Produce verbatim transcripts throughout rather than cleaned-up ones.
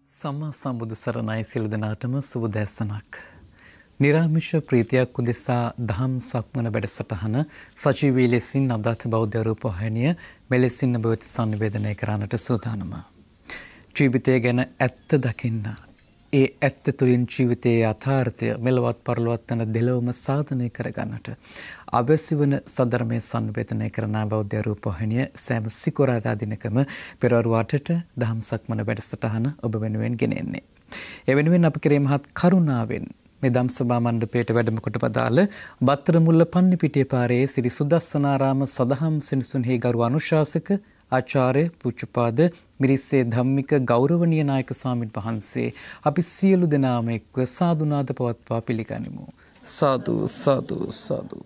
සම්මා සම්බුදු සරණයි සියලු දෙනාටම සුබ දැසනක්. නිරාමිෂ ප්‍රීතියක් උදෙසා දහම් සක්මන වැඩසටහන සජීවී ලෙසින් අදාත බෞද්ධ රූපවාහිනිය මෙලෙසින් ඔබ වෙත සංනිවේදනය කරන්නට සූදානම. ජීවිතය ගැන ඇත්ත දකින්න. ඒ ඇත්ත තුළින් ජීවිතයේ යථාර්ථය මෙලොවත් පරලොවත් යන දෙලොවම සාධනය කරගන්නට අවශ්‍ය වන සද්ධර්මයේ සංවේදනය කරන බෞද්ධ රූපවාහිනිය සෑම සිකුරාදා දිනකම පෙරවරු අටට දහම් සක්මන වැඩසටහන ඔබ වෙනුවෙන් ගෙනෙන්නේ. ඒ වෙනුවෙන් අප කෙරේ මහත් කරුණාවෙන් මේ දම් සභා මණ්ඩපයට වැඩම කොට පදාළ බත්තරමුල්ල පන්නිපිටිය පාරේ සිරි සුදස්සනාරාම සදහම් සෙනසුන්හි ගරු අනුශාසක ආචාර්ය පූජ්‍යපාද මිරිස්සේ ධම්මික ගෞරවනීය නායක ස්වාමීන් වහන්සේ අපි සියලු දෙනාම එක්ව සාදුනාද පවත්වා පිළිගනිමු. සාදු සාදු සාදු.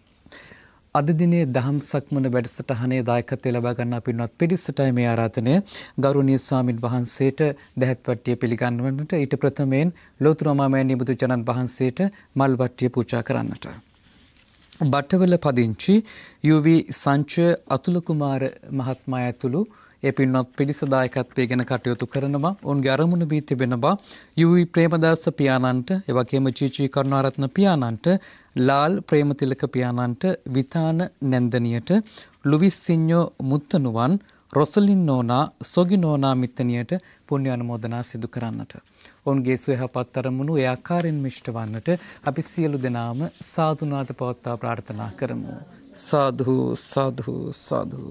අද දිනේ දහම් සක්මන වැඩසටහනේ දායකත්වය ලබා ගන්නා පින්වත් පිරිසටයි මේ ආරාධනය. ගෞරවනීය ස්වාමීන් වහන්සේට දැහැත් වට්ටිය පිළිගන්වන්නට ඊට ප්‍රථමයෙන් ලෝතුරා මාමෑණිය බුදුචානන් වහන්සේට මල් වට්ටිය පූජා කරන්නට. බටවල පදිංචි යූ වී සංචය අතුල කුමාර මහත්මයා ඇතුළු ඒ පින්වත් පිරිස දායකත්වයේ ගැන කටයුතු කරනවා. ඔවුන්ගේ අරමුණ වී තිබෙනවා යූ වී ප්‍රේමදාස පියාණන්ට, එවැගේම චීචී කරුණාරත්න පියාණන්ට, ලාල් ප්‍රේමතිලක පියාණන්ට, විතාන නැන්දනියට, ලුවිස් සිඤ්ඤෝ මුත්තනුවන්, රොසලින් නෝනා, සොගි නෝනා මිත්තනියට පුණ්‍ය අනුමෝදනා සිදු කරන්නට. ඔවුන්ගේ සුවයහපත් අරමුණු ඒ ආකාරයෙන් මිෂ්ඨ වන්නට අපි සියලු දෙනාම සාදුනාද පවත්වා ප්‍රාර්ථනා කරමු. සාදු සාදු සාදු.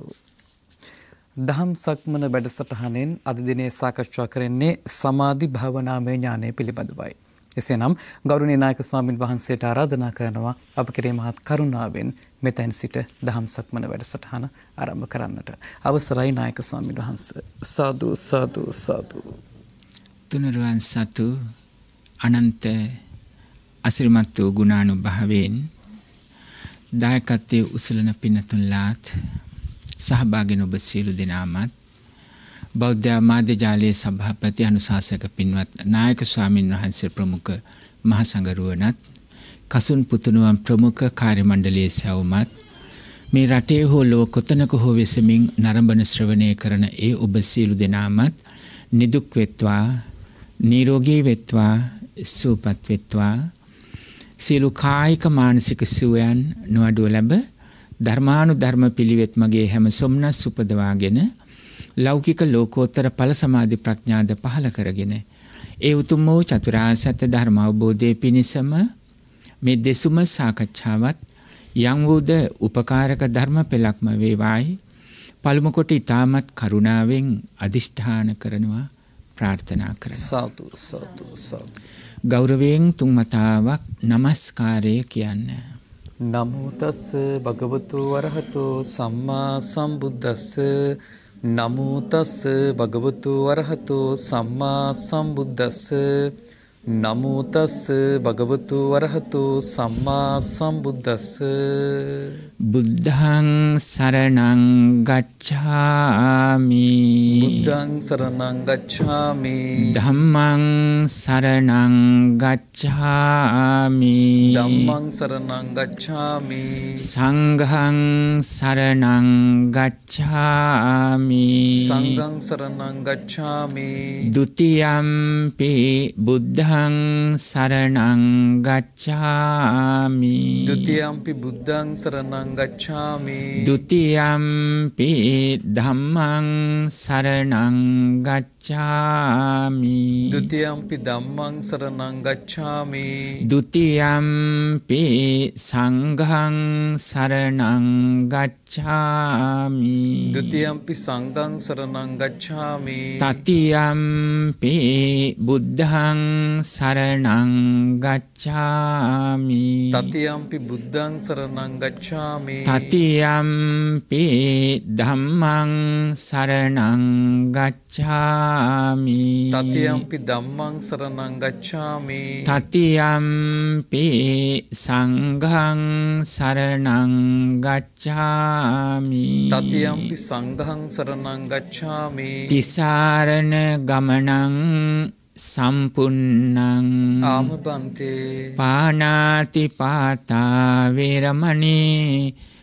දහම් සක්මන වැඩසටහනෙන් අද දිනේ සාකච්ඡා කරන්නේ සමාධි භාවනාමය ඥානය පිළිබඳවයි. එසේනම් ගෞරවනීය නායක ස්වාමින් වහන්සේට ආරාධනා කරනවා අප කෙරේ මහත් කරුණාවෙන් මෙතෙන් සිට දහම් සක්මන වැඩසටහන ආරම්භ කරන්නට. අවසරයි නායක ස්වාමින් වහන්සේ. සාදු සාදු සාදු. තුනුරුවන් සතු අනන්ත අසිරිමත් වූ ගුණානුභාවයෙන් දායකත්වයේ උසලන පින්නතුන්ලාත් සහභාගී ඔබ සියලු දෙනාමත් බෞද්ධ මාධ්‍ය ජාලයේ සභාපති අනුශාසක පින්වත් නායක ස්වාමීන් වහන්සේ ප්‍රමුඛ මහ සංඝරුවනත් කසුන් පුතුණුවන් ප්‍රමුඛ කාර්ය මණ්ඩලයේ සවුමත් මේ රටේ හෝ ලෝක කොතනක හෝ වෙසමින් නරඹන ශ්‍රවණය කරන ඒ ඔබ සියලු දෙනාමත් නිදුක් වෙත්වා, නිරෝගී වෙත්වා, සුවපත් වෙත්වා, සියලු කායික මානසික සුවයන් නොඅඩුව ලැබ ධර්මානුධර්ම පිළිවෙත් මගේ හැම සොම්නස් උපදවාගෙන ලෞකික ලෝකෝත්තර ඵල සමාධි ප්‍රඥාද පහළ කරගෙන ඒ උතුම් වූ චතුරාර්ය සත්‍ය ධර්ම අවබෝධයේ පිණිසම මේ දෙසුම සාකච්ඡාවත් යම් වූද උපකාරක ධර්ම පෙළක්ම වේවායි පළමු කොට ඊ타මත් කරුණාවෙන් අදිෂ්ඨාන කරනවා ප්‍රාර්ථනා කරනවා. සාදු සාදු සාදු. ගෞරවයෙන් තුන් මතාවක් নমස්කාරය කියන්නේ. නමෝ තස් භගවතු වරහතෝ සම්මා සම්බුද්දස්ස. නමෝ තස් භගවතු වරහතෝ සම්මා සම්බුද්දස්ස. නමෝ තස් භගවතු වරහතෝ සම්මා සම්බුද්දස්ස. බුද්ධං සරණං ගච්ඡාමි. බුද්ධං සරණං ගච්ඡාමි. ධම්මං සරණං ගච්ඡාමි. ධම්මං සරණං ගච්ඡාමි. සංඝං සරණං ගච්ඡාමි. සංඝං සරණං ගච්ඡාමි. ဒ ුතියම්පි බුද්ධං සරණං ගච්ඡාමි. ဒ ුතියම්පි බුද්ධං සරණං ගච්ඡාමි. ဒ ුතියම්පි ධම්මං සරණං ගච්ඡාමි. ဒ ුතියම්පි ධම්මං සරණං ගච්ඡාමි. ဒ ුතියම්පි සංඝං සරණං ගච්ඡාමි. ဒ ුතියම්පි සංඝං සරණං ගච්ඡාමි. තතියම්පි බුද්ධං සරණං ගච්ඡාමි. තතියම්පි බුද්ධං සරණං ගච්ඡාමි. තතියම්පි ධම්මං සරණං ගච්ඡාමි. තතියම්පි ධම්මං සරණං ගච්ඡාමි. තතියම්පි සංඝං සරණං ගච්ඡාමි. තතියම්පි සංඝං සරණං ගච්ඡාමි. තිසරණ ගමනං සම්පුන්නං ආමබන්තේ පානාති පාතා වේරමණී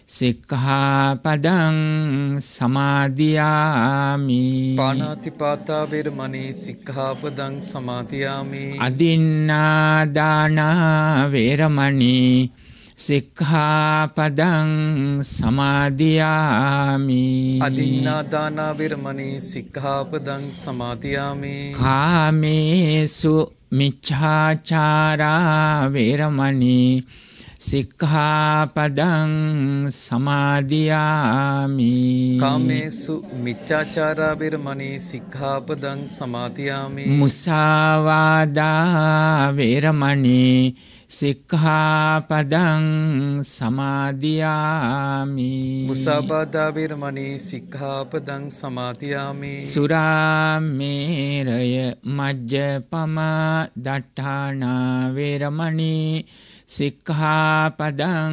සික්ඛාපදං සමාදියාමි. පාණාතිපාතා වේරමණී සික්ඛාපදං සමාදියාමි. අදින්නා දාන වේරමණී සික්ඛාපදං සමාදියාමි. අදින්නා දාන වේරමණී සික්ඛාපදං සමාදියාමි. කාමේසු මිච්ඡාචාරා වේරමණී සික්ඛාපදං සමාදියාමි. කාමේසු මිච්ඡාචාරා වේරමණී සික්ඛාපදං සමාදියාමි. මුසාවාදා වේරමණී සික්ඛාපදං සමාදියාමි. මුසාවාදා වේරමණී සික්ඛාපදං සමාදියාමි. සුරාමේරය මජ්ජපමා දට්ඨානා වේරමණී සික්ඛාපදං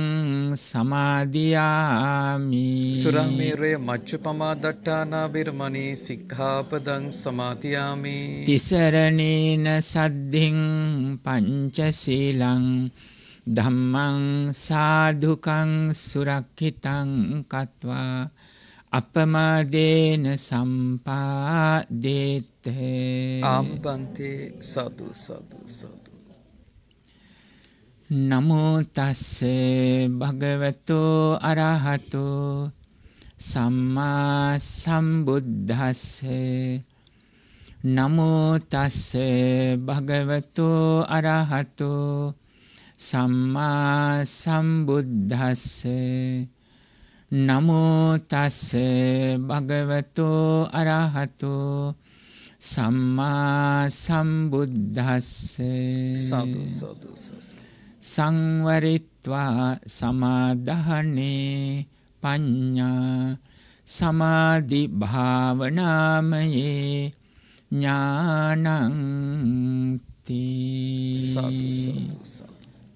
සමාදියාමි. සුරාමේරය මජ්ජපමා දට්ඨානා වේරමණී සික්ඛාපදං සමාදියාමි. තිසරණේන සද්ධින් පංචශීලං ධම්මං සාධුකං සුරක්ඛිතං කତ୍වා අපමාදේන සම්පාදේතේ. ආමබන්තේ සතු සතු සතු. නමෝ තස්සේ භගවතෝ අරහතෝ සම්මා සම්බුද්දස්සේ. නමෝ තස්සේ භගවතෝ අරහතෝ සම්මා සම්බුද්දස්සේ. නමෝ තස්සේ භගවතෝ අරහතෝ සම්මා සම්බුද්දස්සේ. සතු සතු සතු. සංවරිත්වා සමාදහනේ පඤ්ඤා සමාධි භාවනාමයේ ඥානං තී. සතු සතු සතු.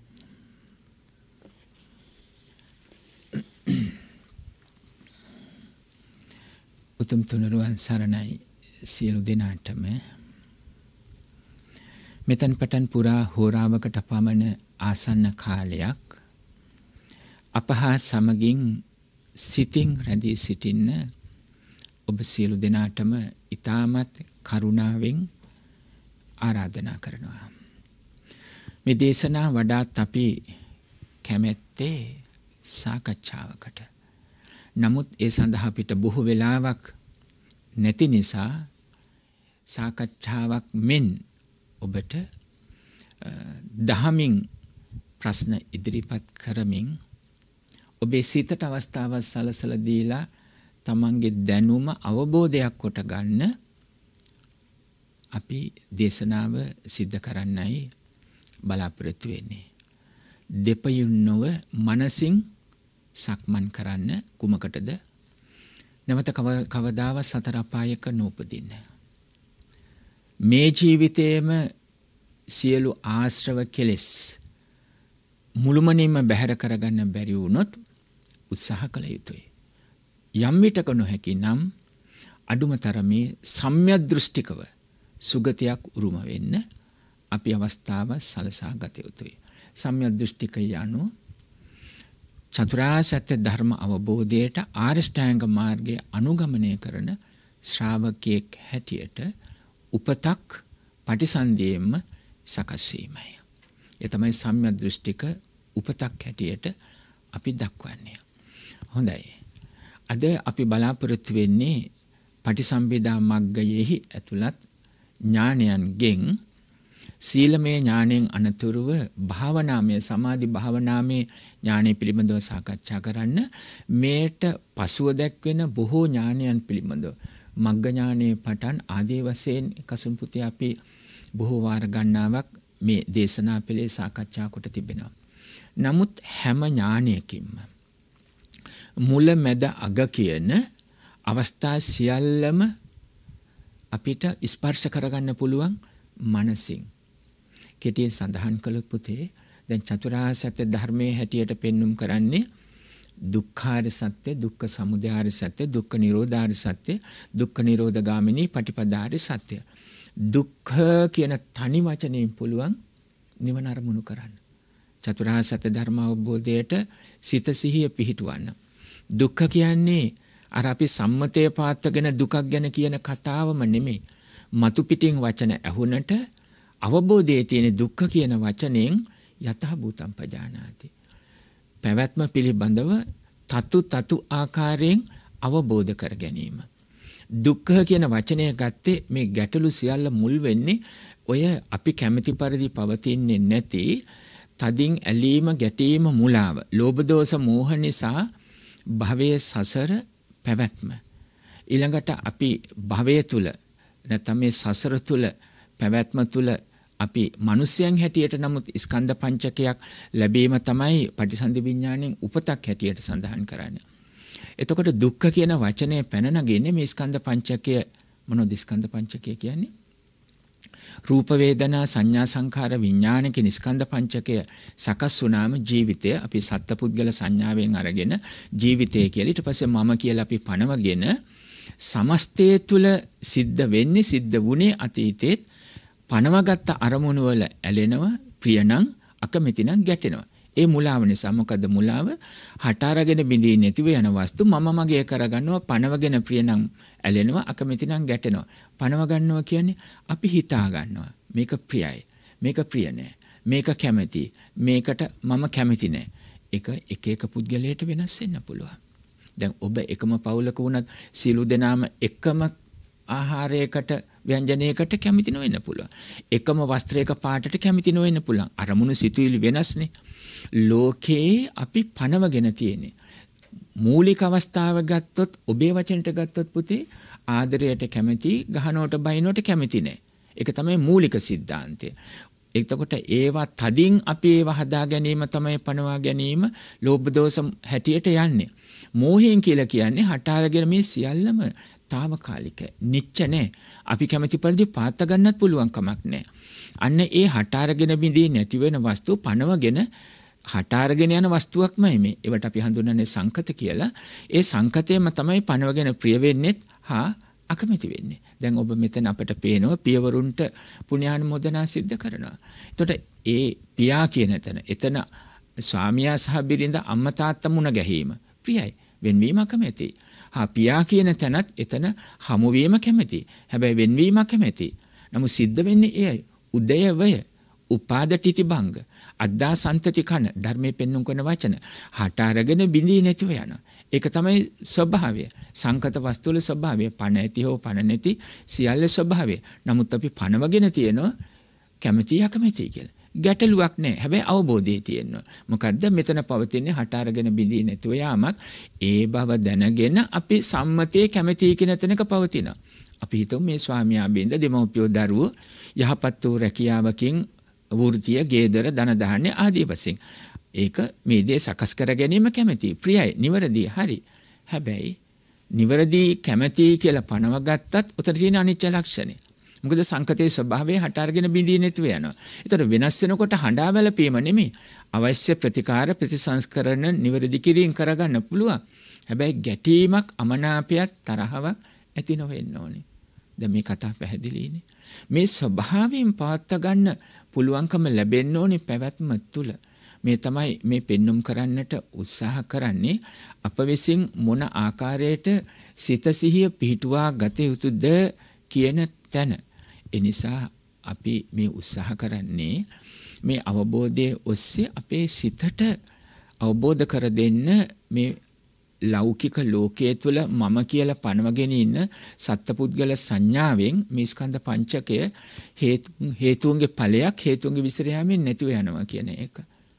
උතුම් තුනුරුවන් සරණයි සියලු දෙනාටම. මෙතන් පටන් පුරා හෝරාවකට පමණ ආසන්න කාලයක් අප හා සමගින් සිතින් රැඳී සිටින්න ඔබ සියලු දෙනාටම ඉතාමත් කරුණාවෙන් ආරාධනා කරනවා. මේ දේශනා වඩාත් අපි කැමැත්තේ සාකච්ඡාවකට. නමුත් ඒ සඳහා අපිට බොහෝ වෙලාවක් නැති නිසා සාකච්ඡාවක් මෙන් ඔබට දහමින් ප්‍රශ්න ඉදිරිපත් කරමින් ඔබේ සිතට අවස්ථාවක් සලසලා දීලා තමන්ගේ දැනුම අවබෝධයක් කොට ගන්න අපි දේශනාව සිද්ධ කරන්නයි බලාපොරොත්තු වෙන්නේ. දෙපයින් නොව මනසින් සක්මන් කරන්න කුමකටද? නැවත කවදාව සතර අපායක නූපදින්න. මේ ජීවිතයේම සියලු ආශ්‍රව කෙලෙස් මුළුමනින්ම බැහැර කරගන්න බැරි වුණොත් උත්සාහ කළ යුතුයි. යම් විටක නොහැකි නම් අඩුම තරමේ සම්‍යක් දෘෂ්ටිකව සුගතියක් උරුම වෙන්න අපි අවස්ථාව සලසා ගත යුතුයි. සම්‍යක් දෘෂ්ටික යනු චතුරාර්ය සත්‍ය ධර්ම අවබෝධයට ආරියෂ්ඨාංග මාර්ගයේ අනුගමනය කරන ශ්‍රාවකයෙක් හැටියට උපතක් පටිසන්ධියෙන්ම සකස් වීමයි. ඒ තමයි සම්‍යක් දෘෂ්ටික උපතක් හැටියට අපි දක්වන්නේ. හොඳයි. අද අපි බලාපොරොත්තු වෙන්නේ පටිසම්භිදා මග්ගයෙහි ඇතුළත් ඥානයන්ගෙන් සීලමය ඥාණයෙන් අනතුරුව භාවනාමය සමාධි භාවනාමය ඥානය පිළිබඳව සාකච්ඡා කරන්න. මේට පසුව දැක්වෙන බොහෝ ඥානයන් පිළිබඳව මග්ග ඥානයේ පටන් ආදී වශයෙන් කසුම්පුතේ අපි බොහෝ වාර ගණනාවක් මේ දේශනා පෙළේ සාකච්ඡා කොට තිබෙනවා. නමුත් හැම ඥානයකින්ම මුල මැද අග කියන අවස්ථා සියල්ලම අපිට ස්පර්ශ කරගන්න පුළුවන් මනසින්. කෙටියෙන් සඳහන් කළොත් පුතේ දැන් චතුරාර්ය සත්‍ය ධර්මයේ හැටියට පෙන්눔 කරන්නේ දුක්ඛාර සත්‍ය, දුක්ඛ සමුදයාර සත්‍ය, දුක්ඛ නිරෝධාර සත්‍ය, දුක්ඛ නිරෝධගාමිනී පටිපදාාර සත්‍ය. දුක්ඛ කියන තනි වචනයෙන් පුළුවන් නිවන අරමුණු කරන්න. චතුරාර්ය සත්‍ය ධර්ම අවබෝධයට සිත සිහිය පිහිටවන්න. දුක්ඛ කියන්නේ අර අපි සම්මතයේ පාත්තගෙන දුකක් ගැන කියන කතාවම නෙමෙයි. මතු පිටින් වචන ඇහුනට අවබෝධයේ තියෙන දුක්ඛ කියන වචනයෙන් යතහ භූතම් පජානාති. පැවැත්ම පිළිබඳව තතු තතු ආකාරයෙන් අවබෝධ කර ගැනීම. දුක්ඛ කියන වචනය ගත්තේ මේ ගැටලු සියල්ල මුල් වෙන්නේ ඔය අපි කැමැති පරිදි පවතින්නේ නැති තදින් ඇලීම ගැටීම මුලාව. ලෝභ දෝෂ මෝහ නිසා භවයේ සසර පැවැත්ම. ඊළඟට අපි භවය තුල නැත්නම් මේ සසර තුල පැවැත්ම තුල අපි මිනිස්යන් හැටියට නමුත් ස්කන්ධ පංචකයක් ලැබීම තමයි පටිසන්ධි විඥාණයෙන් උපතක් හැටියට සඳහන් කරන්නේ. එතකොට දුක්ඛ කියන වචනේ පැන නගින්නේ මේ ස්කන්ධ පංචකය. මොනවද ස්කන්ධ පංචකය කියන්නේ? රූප වේදනා සංඥා සංඛාර විඥාන කියන ස්කන්ධ පංචකය සකස් වුණාම ජීවිතය අපි සත්පුද්ගල සංඥාවෙන් අරගෙන ජීවිතය කියලා ඊට පස්සේ මම කියලා අපි පනවගෙන සමස්තය තුල සිද්ධ වෙන්නේ සිද්ධ වුණේ අතීතේත් පනවගත්ත අරමුණු වල ඇලෙනවා ප්‍රියනම් අකමැතිනම් ගැටෙනවා. ඒ මුලාව නිසා. මොකද මුලාව හට අරගෙන බිඳී නැතිව යන වස්තු මම මගේ කරගන්නවා පනවගෙන ප්‍රියනම් ඇලෙනවා අකමැතිනම් ගැටෙනවා. පනව ගන්නවා කියන්නේ අපි හිතා ගන්නවා මේක ප්‍රියයි මේක ප්‍රිය නෑ මේක කැමැති මේකට මම කැමැති නෑ. ඒක එක එක පුද්ගලයට වෙනස් වෙන්න පුළුවන්. දැන් ඔබ එකම පවුලක වුණත් සියලු දෙනාම එකම ආහාරයකට ව්‍යංජනයකට කැමති නොවෙන්න පුළුවන්. එකම වස්ත්‍රයක පාටට කැමති නොවෙන්න පුළුවන්. අරමුණු සිතුවිලි වෙනස්නේ. ලෝකේ අපි පනවගෙන තියෙන්නේ. මූලික අවස්ථාව ගත්තොත් ඔබේ වචනට ගත්තොත් පුතේ ආදරයට කැමති ගහනවට බයිනවට කැමති නෑ. ඒක තමයි මූලික સિદ્ધාන්තය. එතකොට ඒවා තදින් අපි ඒවා හදා ගැනීම තමයි පනවා ගැනීම ලෝභ දෝෂ හැටියට යන්නේ. මෝහයෙන් කියලා කියන්නේ හට අරගෙන මේ සියල්ලම తాවකාලික නිච්ච නෑ. අපි කැමති පරිදි පාත්ත ගන්නත් පුළුවන් කමක් නෑ. අන්න ඒ හට අරගෙන බිඳී නැති වෙන වස්තු පනවගෙන හට අරගෙන යන වස්තුවක්මයි මේ. ඒවට අපි හඳුන්වන්නේ සංකත කියලා. ඒ සංකතයම තමයි පනවගෙන ප්‍රිය වෙන්නේත් හා අකමැති වෙන්නේ. දැන් ඔබ මෙතන අපිට පේනවා පියවරුන්ට පුණ්‍යානුමෝදනා සිද්ධ කරනවා. එතකොට ඒ පියා කියන තැන එතන ස්වාමියා සහ බිරිඳ අම්මා තාත්තා මුණ ගැහිම ප්‍රියයි. වෙන්වීම අකමැති. හා පියා කියන තැනත් එතන හමුවීම කැමැති. හැබැයි වෙන්වීම කැමැති. නමුත් සිද්ධ වෙන්නේ එයයි. උදය වය උපාදටිති භංග අද්දා සන්තති කන ධර්මයේ පෙන්වුම් කරන වචන හට අරගෙන බිඳී නැතිව යනවා. ඒක තමයි ස්වභාවය. සංකත වස්තු වල ස්වභාවය. පණ ඇති හෝ පණ නැති සියල්ල ස්වභාවය. නමුත් අපි පණවගෙන තියෙනවා කැමැති අකමැති කියලා. ගැටලුවක් නැහැ. හැබැයි අවබෝධය තියෙනවා. මොකද්ද මෙතන පවතින්නේ හට අරගෙන බිඳී නැතුව යාමක්. ඒ බව දැනගෙන අපි සම්මතයේ කැමැති කියන තැනක පවතිනවා. අපි හිතමු මේ ස්වාමියා බින්ද දෙමව්පියෝ දරුවෝ යහපත් වූ රැකියාවකින් වෘත්තිය ගේදර ධන ධාන්‍ය ආදී වශයෙන් ඒක මේ දේ සකස් කර ගැනීම කැමැති ප්‍රියයි නිවැරදි හරි. හැබැයි නිවැරදි කැමැති කියලා පනව ගත්තත් උතර තියෙන අනිච්ච ලක්ෂණය. මොකද සංකතයේ ස්වභාවය හට අරගෙන බිඳී නැතුව යනවා. ඒතර වෙනස් වෙනකොට හඬා වැළපීම නෙමෙයි. අවශ්‍ය ප්‍රතිකාර ප්‍රතිසංස්කරණ නිවැරදි කිරීම කරගන්න පුළුවන්. හැබැයි ගැටීමක් අමනාපයක් තරහවක් ඇති නොවෙන්න ඕනේ. දැන් මේ කතාව පැහැදිලිනේ. මේ ස්වභාවයෙන් පාත්ත ගන්න පුළුවන්කම ලැබෙන්න ඕනේ පැවැත්ම තුල. මේ තමයි මේ පෙන්눔 කරන්නට උත්සාහ කරන්නේ අප විසින් මොන ආකාරයට සිත සිහිය පිහිටුවා ගත යුතුද කියන තැන. ඒ නිසා අපි මේ උත්සාහ කරන්නේ මේ අවබෝධයේ ඔස්සේ අපේ සිතට අවබෝධ කර දෙන්න මේ ලෞකික ලෝකයේ තුල මම කියලා පනවගෙන ඉන්න සත්පුද්ගල සංඥාවෙන් මේ ස්කන්ධ පංචකය හේතු හේතුන්ගේ ඵලයක් හේතුන්ගේ විසිර යාමෙන් නැතිව යනවා කියන එක.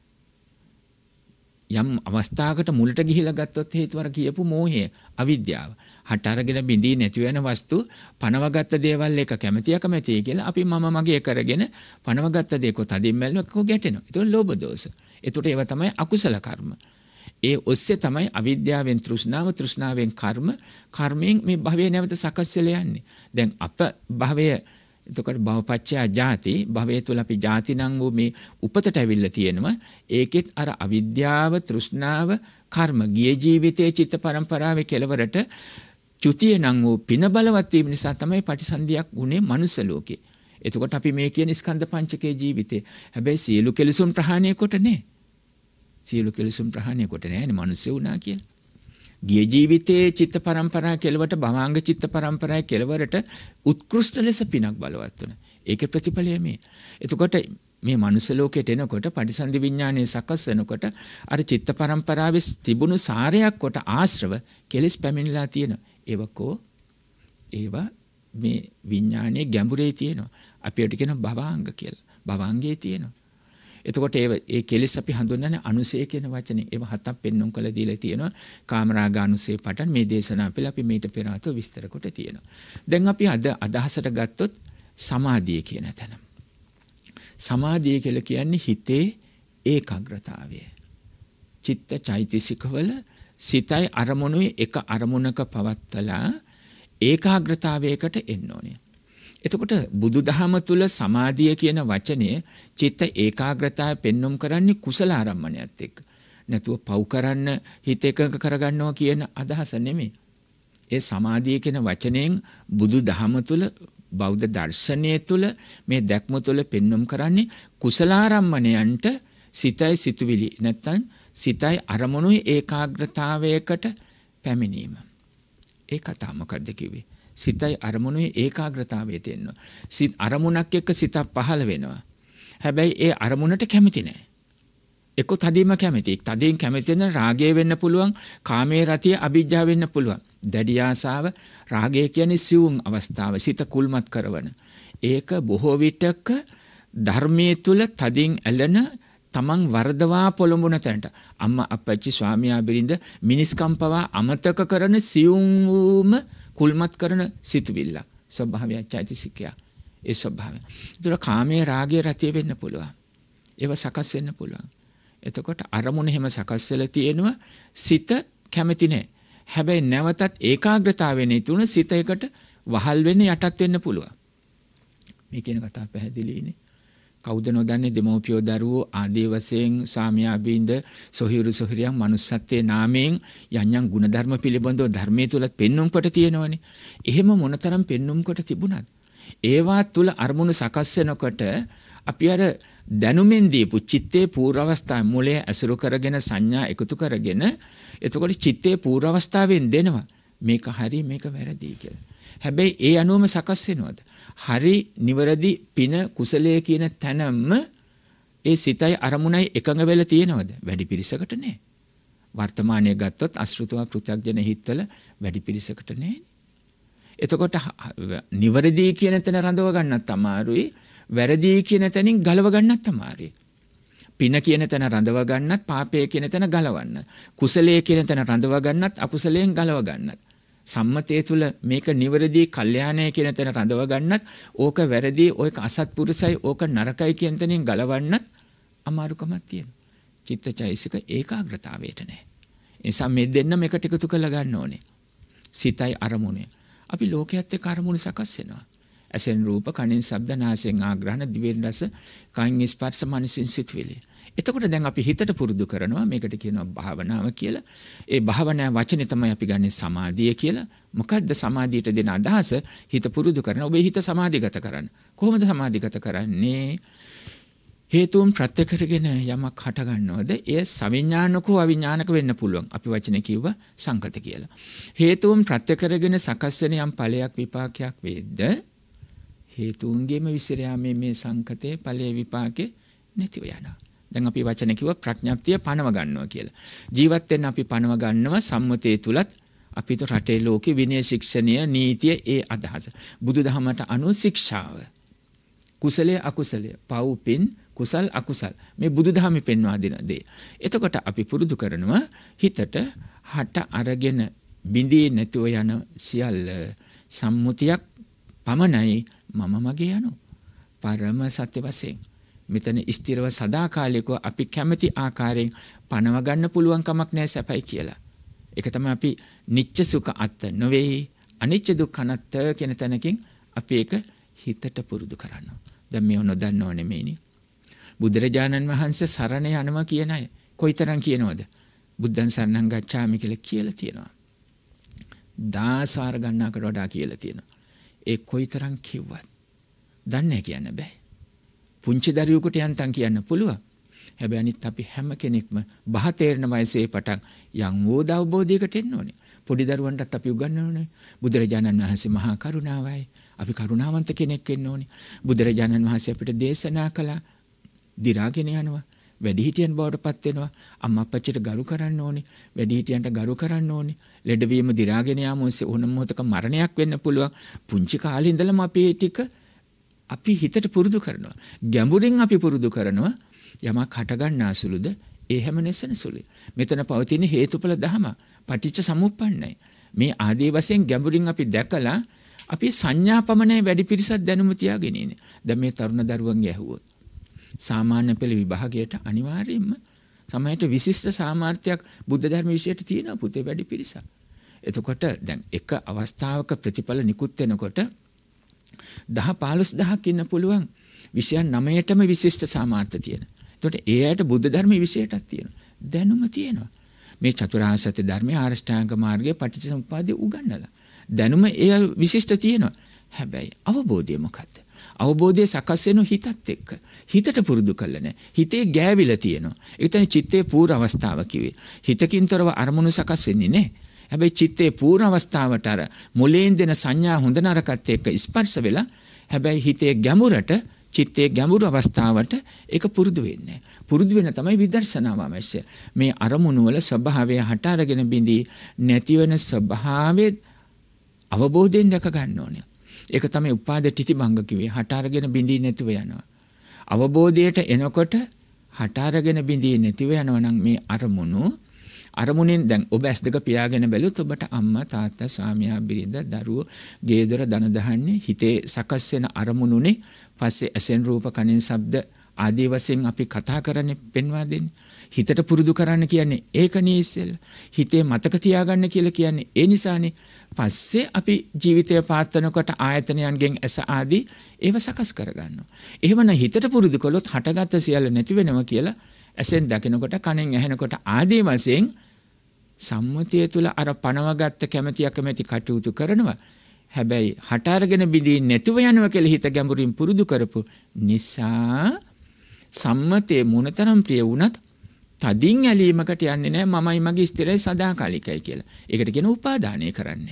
යම් අවස්ථාවකට මුලට ගිහිලා ගත්තොත් හේතු වර කියපු මෝහය අවිද්‍යාව හට අරගෙන බිඳී නැති වෙන වස්තු පනවගත්ත දේවල් එක කැමැති අකමැති කියලා අපි මම මගේ කරගෙන පනවගත්ත දේ කො තදින් මැල්ලක ගැටෙනවා. ඒතකොට ලෝභ දෝෂ. ඒතකොට ඒවා තමයි අකුසල කර්ම. ඒ ඔස්සේ තමයි අවිද්‍යාවෙන් තෘෂ්ණාව තෘෂ්ණාවෙන් කර්ම කර්මයෙන් මේ භවයේ නැවත සකස් වෙලා යන්නේ. දැන් අප භවය එතකොට භවපච්චය ජාති භවයේ තුල අපි ජාති නම් වූ මේ උපතට ඇවිල්ලා තියෙනවා. ඒකෙත් අර අවිද්‍යාව තෘෂ්ණාව කර්ම ගිය ජීවිතයේ චිත්ත පරම්පරාවේ කෙලවරට චුතිය නම් වූ පින බලවත් වීම නිසා තමයි පටිසන්ධියක් උනේ මනුස්ස ලෝකේ. එතකොට අපි මේ කියන ස්කන්ධ පංචකයේ ජීවිතේ හැබැයි සියලු කෙලෙසුන් ප්‍රහාණය කොට නෑ. සියලු කෙලෙසුන් ප්‍රහාණය කොට නෑනේ මිනිස්සු වුණා කියලා. ගිය ජීවිතයේ චිත්ත පරම්පරා කෙලවට භවාංග චිත්ත පරම්පරාවේ කෙලවරට උත්කෘෂ්ඨ ලෙස පිනක් බලවත් වුණා. ඒකේ ප්‍රතිඵලය මේ. එතකොට මේ මනුස්ස ලෝකයට එනකොට පටිසන්ධි විඥානයේ සකස් වෙනකොට අර චිත්ත පරම්පරාවේ තිබුණු සාරයක් කොට ආශ්‍රව කෙලස් පැමිණලා තියෙනවා. ඒවකෝ ඒවා මේ විඥානයේ ගැඹුරේ තියෙනවා. අපි ඒකට කියන භවාංග කියලා. භවාංගයේ තියෙනවා. එතකොට ඒ ඒ කෙලෙස් අපි හඳුන්වන්නේ අනුසය කියන වචනේ. ඒව හතක් පෙන්වුම් කළ දීලා තියෙනවා. කාමරාග අනුසය පටන් මේ දේශනා අපිලා අපි මේට පෙර ආතෝ විස්තර කොට තියෙනවා. දැන් අපි අද අදහසට ගත්තොත් සමාධිය කියන තැන. සමාධිය කියලා කියන්නේ හිතේ ඒකාග්‍රතාවය. චිත්ත චෛතසිකවල සිතයි අරමුණුයි එක අරමුණක පවත්තලා ඒකාග්‍රතාවයකට එන්න ඕනේ. එතකොට බුදුදහම තුල සමාධිය කියන වචනය චිත්ත ඒකාග්‍රතාවය පෙන්වුම් කරන්නේ කුසල ආරම්මණයත් එක්ක. නැතුව පව් කරන්න හිත එකඟ කරගන්නවා කියන අදහස නෙමෙයි. ඒ සමාධිය කියන වචනයෙන් බුදුදහම තුල බෞද්ධ දර්ශනය තුල මේ දැක්ම තුල පෙන්වුම් කරන්නේ කුසල ආරම්මණයන්ට සිතයි සිතුවිලි නැත්තම් සිතයි අරමුණුයි ඒකාග්‍රතාවයකට පැමිණීම. ඒ කතාව මොකද්ද කිව්වේ? සිතයි අරමුණුයි ඒකාග්‍රතාවයට එනවා. සිත අරමුණක් එක්ක සිතක් පහළ වෙනවා. හැබැයි ඒ අරමුණට කැමති නැහැ. එක්ක තදින්ම කැමති. තදින් කැමති වෙන රාගය වෙන්න පුළුවන්, කාමයේ රතිය අභිජ්ජා වෙන්න පුළුවන්. දැඩි ආසාව රාගය කියන්නේ සිවුම් අවස්ථාව, සිත කුල්මත් කරවන. ඒක බොහෝ විටක ධර්මයේ තුල තදින් ඇලෙන තමන් වර්ධවා පොළඹුණ තැනට අම්මා අපච්චි ස්වාමියා බිරිඳ මිනිස්කම් පවා අමතක කරන සියුම් කුල්මත් කරන සිතුවිල්ල ස්වභාවය චෛතසිකය. ඒ ස්වභාවය. ඒතර කාමයේ රාගයේ රතිය වෙන්න පුළුවන්. ඒව සකස් වෙන්න පුළුවන්. එතකොට අරමුණ එහෙම සකස් වෙලා තියෙනවා සිත කැමති නැහැ. හැබැයි නැවතත් ඒකාග්‍රතාවය නැතුණ සිත එකට වහල් වෙන්න යටත් වෙන්න පුළුවන්. මේ කියන කතාව පැහැදිලිනේ. කවුද නොදන්නේ දෙමෝපියෝ දරුවෝ ආදී වශයෙන් ස්වාමියා බින්ද සොහිරු සොහිරියන් manussත්වයේ නාමයෙන් යම් යම් ගුණධර්ම පිළිබඳව ධර්මයේ තුල පෙන්눔 කොට තියෙනවනේ. එහෙම මොනතරම් පෙන්눔 කොට තිබුණත් ඒවා තුල අරමුණු සකස් වෙනකොට අපි අර දැනුමෙන් දීපු චිත්තේ පූර්ව අවස්ථාවේ මුලයේ අසුරු කරගෙන සංඥා එකතු කරගෙන එතකොට චිත්තේ පූර්ව අවස්ථාවෙන් දෙනවා මේක හරි මේක වැරදි කියලා. හැබැයි ඒ අනුවම සකස් වෙනවද? හරි නිවැරදි පින කුසලයේ කියන තැනම ඒ සිතයි අරමුණයි එකඟ වෙලා තියෙනවද? වැඩි පිරිසකට නෑ. වර්තමානයේ ගත්තොත් අශෘතව පෘථග්ජන හිතවල වැඩි පිරිසකට නෑ. එතකොට නිවැරදි කියන තැන රඳව ගන්නත් අමාරුයි. වැරදි කියන තැනින් ගලව ගන්නත් අමාරුයි. පින කියන තැන රඳව ගන්නත් පාපය කියන තැන ගලවන්න. කුසලයේ කියන තැන රඳව ගන්නත් අකුසලයෙන් ගලව ගන්නත්. සම්මතයේ තුල මේක නිවැරදි කල්යාණය කියන තැන රඳව ගන්නත් ඕක වැරදි ඕක අසත්පුරුසයි ඕක නරකයි කියන තැනින් ගලවන්නත් අමාරුකමක් තියෙනවා. චිත්තචෛසික ඒකාග්‍රතාවයට නැහැ. ඒ නිසා මේ දෙන්නම එකට එකතු කරලා ගන්න ඕනේ. සිතයි අරමුණේ. අපි ලෝකයේත් එක්ක අරමුණු සකස් වෙනවා. ඇසෙන් රූප, කනෙන් ශබ්ද, නාසයෙන් ආග්‍රහණ, දිවෙන් රස, කයින් ස්පර්ශ, මනසින් සිතුවිලි. එතකොට දැන් අපි හිතට පුරුදු කරනවා මේකට කියනවා භාවනාව කියලා. ඒ භාවනා වචනේ තමයි අපි ගන්නේ සමාධිය කියලා. මොකද්ද සමාධියට දෙන අදහස? හිත පුරුදු කරන. ඔබේ හිත සමාධිගත කරන්න. කොහොමද සමාධිගත කරන්නේ? හේතුන් ප්‍රත්‍ය කරගෙන යමක් හට ගන්නවද? එය සවිඥානිකව අවිඥානික වෙන්න පුළුවන්. අපි වචනේ කිව්වා සංකත කියලා. හේතුන් ප්‍රත්‍ය කරගෙන සකස් වෙන යම් ඵලයක් විපාකයක් වේද? හේතුන්ගේම විසිර යාමේ මේ සංකතේ ඵලයේ විපාකේ නැතිව යනවා. දැන් අපි වචන කිව්ව ප්‍රඥාප්තිය පණව ගන්නවා කියලා. ජීවත් වෙන්න අපි පණව ගන්නවා සම්මතයේ තුලත් අපිට රටේ ලෝකේ විනය ශික්ෂණීය නීතිය ඒ අදහස. බුදුදහමට අනුව ශික්ෂාව. කුසලයේ අකුසලයේ පව් පින් කුසල් අකුසල් මේ බුදුදහමේ පෙන්වා දෙන දේ. එතකොට අපි පුරුදු කරනවා හිතට හට අරගෙන බිඳී නැතුව යන සියල්ල සම්මුතියක් පමණයි මම මගේ යනු. පරම සත්‍ය වශයෙන් මෙතන ස්ථිරව සදාකාලිකව අපි කැමති ආකාරයෙන් පණව ගන්න පුළුවන් කමක් නැහැ සැපයි කියලා. ඒක තමයි අපි නිච්ච සුඛ අත්ත නොවේ අනිච්ච දුක්ඛ අනත්ත කියන තැනකින් අපි ඒක හිතට පුරුදු කරනවා. දැන් මේව නොදන්නව නෙමෙයිනේ. බුදුරජාණන් වහන්සේ සරණ යනවා කියන අය කොයිතරම් කියනවද? බුද්ධං සරණං ගච්ඡාමි කියලා කියලා තියෙනවා. දාසාර ගන්නකට වඩා කියලා තියෙනවා. ඒ කොයිතරම් කිව්වත් දන්නේ කියන්න බෑ. පුංචි දරුවෙකුට යන්තම් කියන්න පුළුවන්. හැබැයි අනිත් අපි හැම කෙනෙක්ම බහ තේරෙන වයසේ පටන් යම් වෝද අවබෝධයකට එන්න ඕනේ. පොඩි දරුවන්ටත් අපි උගන්වන්නේ බුදුරජාණන් වහන්සේ මහා කරුණාවයි. අපි කරුණාවන්ත කෙනෙක් වෙන්න ඕනේ. බුදුරජාණන් වහන්සේ අපිට දේශනා කළා දිරාගෙන යනවා. වැඩිහිටියන් බවට පත් වෙනවා. අම්මා අප්පච්චිට ගරු කරන්න ඕනේ. වැඩිහිටියන්ට ගරු කරන්න ඕනේ. ලෙඩවීම දිරාගෙන යාම ඔස්සේ ඕනම මොහොතක මරණයක් වෙන්න පුළුවන්. පුංචි කාලේ ඉඳලම අපි ඒ ටික අපි හිතට පුරුදු කරනවා. ගැඹුරින් අපි පුරුදු කරනවා. යමක් හට ගන්නාසුළුද ඒ හැම නැසෙන සුළුයි. මෙතන පවතින හේතුඵල ධම පටිච්ච සමුප්පන්නයි. මේ ආදී වශයෙන් ගැඹුරින් අපි දැකලා අපි සංඥා පමණයි වැඩි පිරිසක් දැනුම තියාගෙන ඉන්නේ. දැන් මේ තරුණ දරුවන්ගේ ඇහුවොත් සාමාන්‍ය පෙළ විභාගයට අනිවාර්යයෙන්ම සමහරට විශිෂ්ට සාමර්ථ්‍යයක් බුද්ධ ධර්ම විශේෂයට තියෙනවා පුතේ වැඩි පිරිසක්. එතකොට දැන් එක අවස්ථාවක ප්‍රතිඵල නිකුත් වෙනකොට දහ පහළොස් දහසක් ඉන්න පුළුවන් විෂයන් නවයටම විශිෂ්ට සාමර්ථ්‍ය තියෙන. එතකොට ඒ ඇයට බුද්ධ ධර්ම විශේෂයටක් තියෙනවා. දැනුම තියෙනවා. මේ චතුරාර්ය සත්‍ය ධර්මයේ ආරෂ්ඨාංග මාර්ගයේ පටිච්චසමුප්පාදය උගන්වලා. දැනුම ඒ විශිෂ්ට තියෙනවා. හැබැයි අවබෝධය මොකක්ද? අවබෝධය සකස් වෙන හිතත් එක්ක. හිතට පුරුදු කළා නෑ. හිතේ ගෑවිලා තියෙනවා. ඒ තමයි චිත්තේ පූර්ව අවස්ථාව කිව්වේ. හිතකින්තරව අරමුණු සකස් වෙන්නේ නෑ. හැබැයි චිත්තේ පූර්ව අවස්ථාවට අර මොලේන් දෙන සංඥා හොඳ නරකත් එක්ක ස්පර්ශ වෙලා හැබැයි හිතේ ගැඹුරට චිත්තේ ගැඹුරු අවස්ථාවට ඒක පුරුදු වෙන්නේ. පුරුදු වෙන තමයි විදර්ශනාව අවශ්‍ය. මේ අරමුණු වල ස්වභාවය හට අරගෙන බිඳී නැති වෙන ස්වභාවය අවබෝධයෙන් දැක ගන්න ඕනේ. ඒක තමයි උපාද තිතිබංග කිව්වේ. හට අරගෙන බිඳී නැතිව යනවා. අවබෝධයට එනකොට හට අරගෙන බිඳී නැතිව යනවා නම් මේ අරමුණු අරමුණෙන් දැන් ඔබ ඇස් දෙක පියාගෙන බැලුවොත් ඔබට අම්මා තාත්තා ස්වාමියා බිරිඳ දරුවෝ ගේ දොර දන දහන්නේ හිතේ සකස් වෙන අරමුණුනේ. පස්සේ ඇසෙන් රූප කනෙන් ශබ්ද ආදී වශයෙන් අපි කතා කරන්නේ පෙන්වා දෙන්නේ. හිතට පුරුදු කරන්න කියන්නේ ඒකනේ ඉස්සෙල්ලා. හිතේ මතක තියාගන්න කියලා කියන්නේ ඒ නිසානේ. පස්සේ අපි ජීවිතය පාත්තනකොට ආයතනයන්ගෙන් ඇස ආදී ඒව සකස් කරගන්නවා. එහෙමනම් හිතට පුරුදු කළොත් හටගත්ත සියල්ල නැති වෙනවා කියලා ඇසෙන් දකිනකොට කනෙන් ඇහෙනකොට ආදී වශයෙන් සම්මුතිය තුල අර පනවගත්ත කැමැති අකමැති කටයුතු කරනවා. හැබැයි හට අරගෙන බිඳී නැතුව යනවා කියලා හිත ගැඹුරින් පුරුදු කරපු නිසා සම්මතයේ මොනතරම් ප්‍රිය වුණත් තදින් ඇලීමකට යන්නේ නැහැ. මමයි මගේ ස්ථිරයි සදාකාලිකයි කියලා. ඒකට කියන උපාදානය කරන්නේ.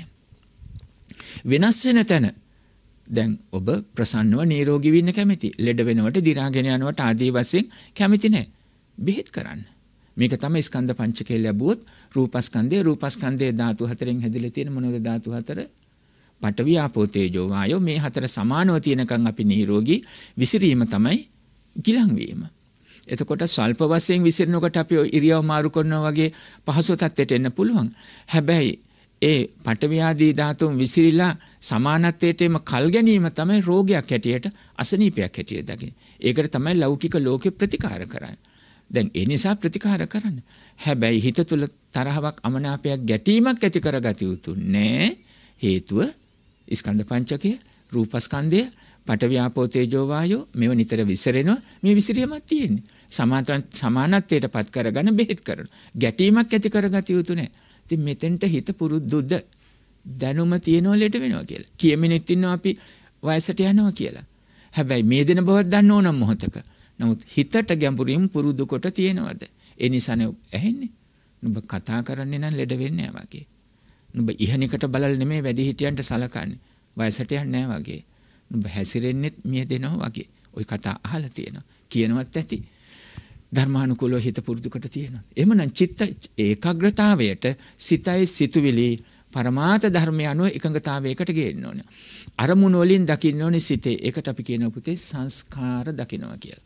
වෙනස් වෙන තැන දැන් ඔබ ප්‍රසන්නව නිරෝගී වෙන්න කැමති. ලෙඩ වෙනවට දි รา ගෙන යනවට ආදී වශයෙන් කැමති නැහැ. බෙහෙත් කරන්න. මේක තමයි ස්කන්ධ පංචකය ලැබුවොත් රූපස්කන්ධය රූපස්කන්ධයේ ධාතු හතරෙන් හැදිලා තියෙන මොනවද ධාතු හතර? පඨවි ආපෝ තේජෝ වායෝ මේ හතර සමානව තියෙනකන් අපි නිරෝගී. විසිරීම තමයි ගිලන් වීම. එතකොට ස්වල්ප වශයෙන් විසිරෙනකොට අපි ඉරියව් මාරු කරනවා වගේ පහසු තත්ත්වයට එන්න පුළුවන්. හැබැයි ඒ පඨවි ආදී ධාතුන් විසිරිලා සමානත්වයටම කල් ගැනීම තමයි රෝගයක් හැටියට අසනීපයක් හැටියට දකින්නේ. ඒකට තමයි ලෞකික ලෝකේ ප්‍රතිකාර කරන්නේ. දැන් ඒ නිසා ප්‍රතිකාර කරන්න. හැබැයි හිත තුළ තරහවක් අමනාපයක් ගැටීමක් ඇති කරගත යුතු නෑ. හේතුව ස්කන්ධ පංචකය රූපස්කන්ධය පඨවි ආපෝ තේජෝ වායෝ මේව නිතර විසිරෙනවා. මේ විසිරීමක් තියෙන්නේ. සමාන සමානත්වයට පත් කරගෙන බෙහෙත් කරනවා. ගැටීමක් ඇති කරගත යුතු නෑ. ඉතින් මෙතෙන්ට හිත පුරුද්දුද දැනුම තියනවා ලෙඩ වෙනවා කියලා. කියමිනෙත් ඉන්නවා අපි වයසට යනවා කියලා. හැබැයි මේ දින බවත් දන්න ඕනම් මොහතක. නමුත් හිතට ගැඹුරින් පුරුදු කොට තියෙනවද? ඒ නිසානේ ඇහෙන්නේ. නුඹ කතා කරන්නේ නම් ලෙඩ වෙන්නේ නැහැ වගේ. නුඹ ඉහනිකට බලල් නෙමෙයි වැඩි හිටියන්ට සලකන්නේ. වයසට යන්නේ නැහැ වගේ. නුඹ හැසිරෙන්නෙත් මිය දෙනවා වගේ. ওই කතා අහලා තියෙනවා. කියනවත් ඇති. ධර්මානුකූලව හිත පුරුදු කොට තියෙනවා. එහෙමනම් චිත්ත ඒකාග්‍රතාවයට සිතයි සිතුවිලි පරමාර්ථ ධර්මය අනුව එකඟතාවයකට ගේන්න ඕනේ. අරමුණු වලින් දකින්න ඕනේ සිතේ. ඒකට අපි කියනවා පුතේ සංස්කාර දකින්නවා කියලා.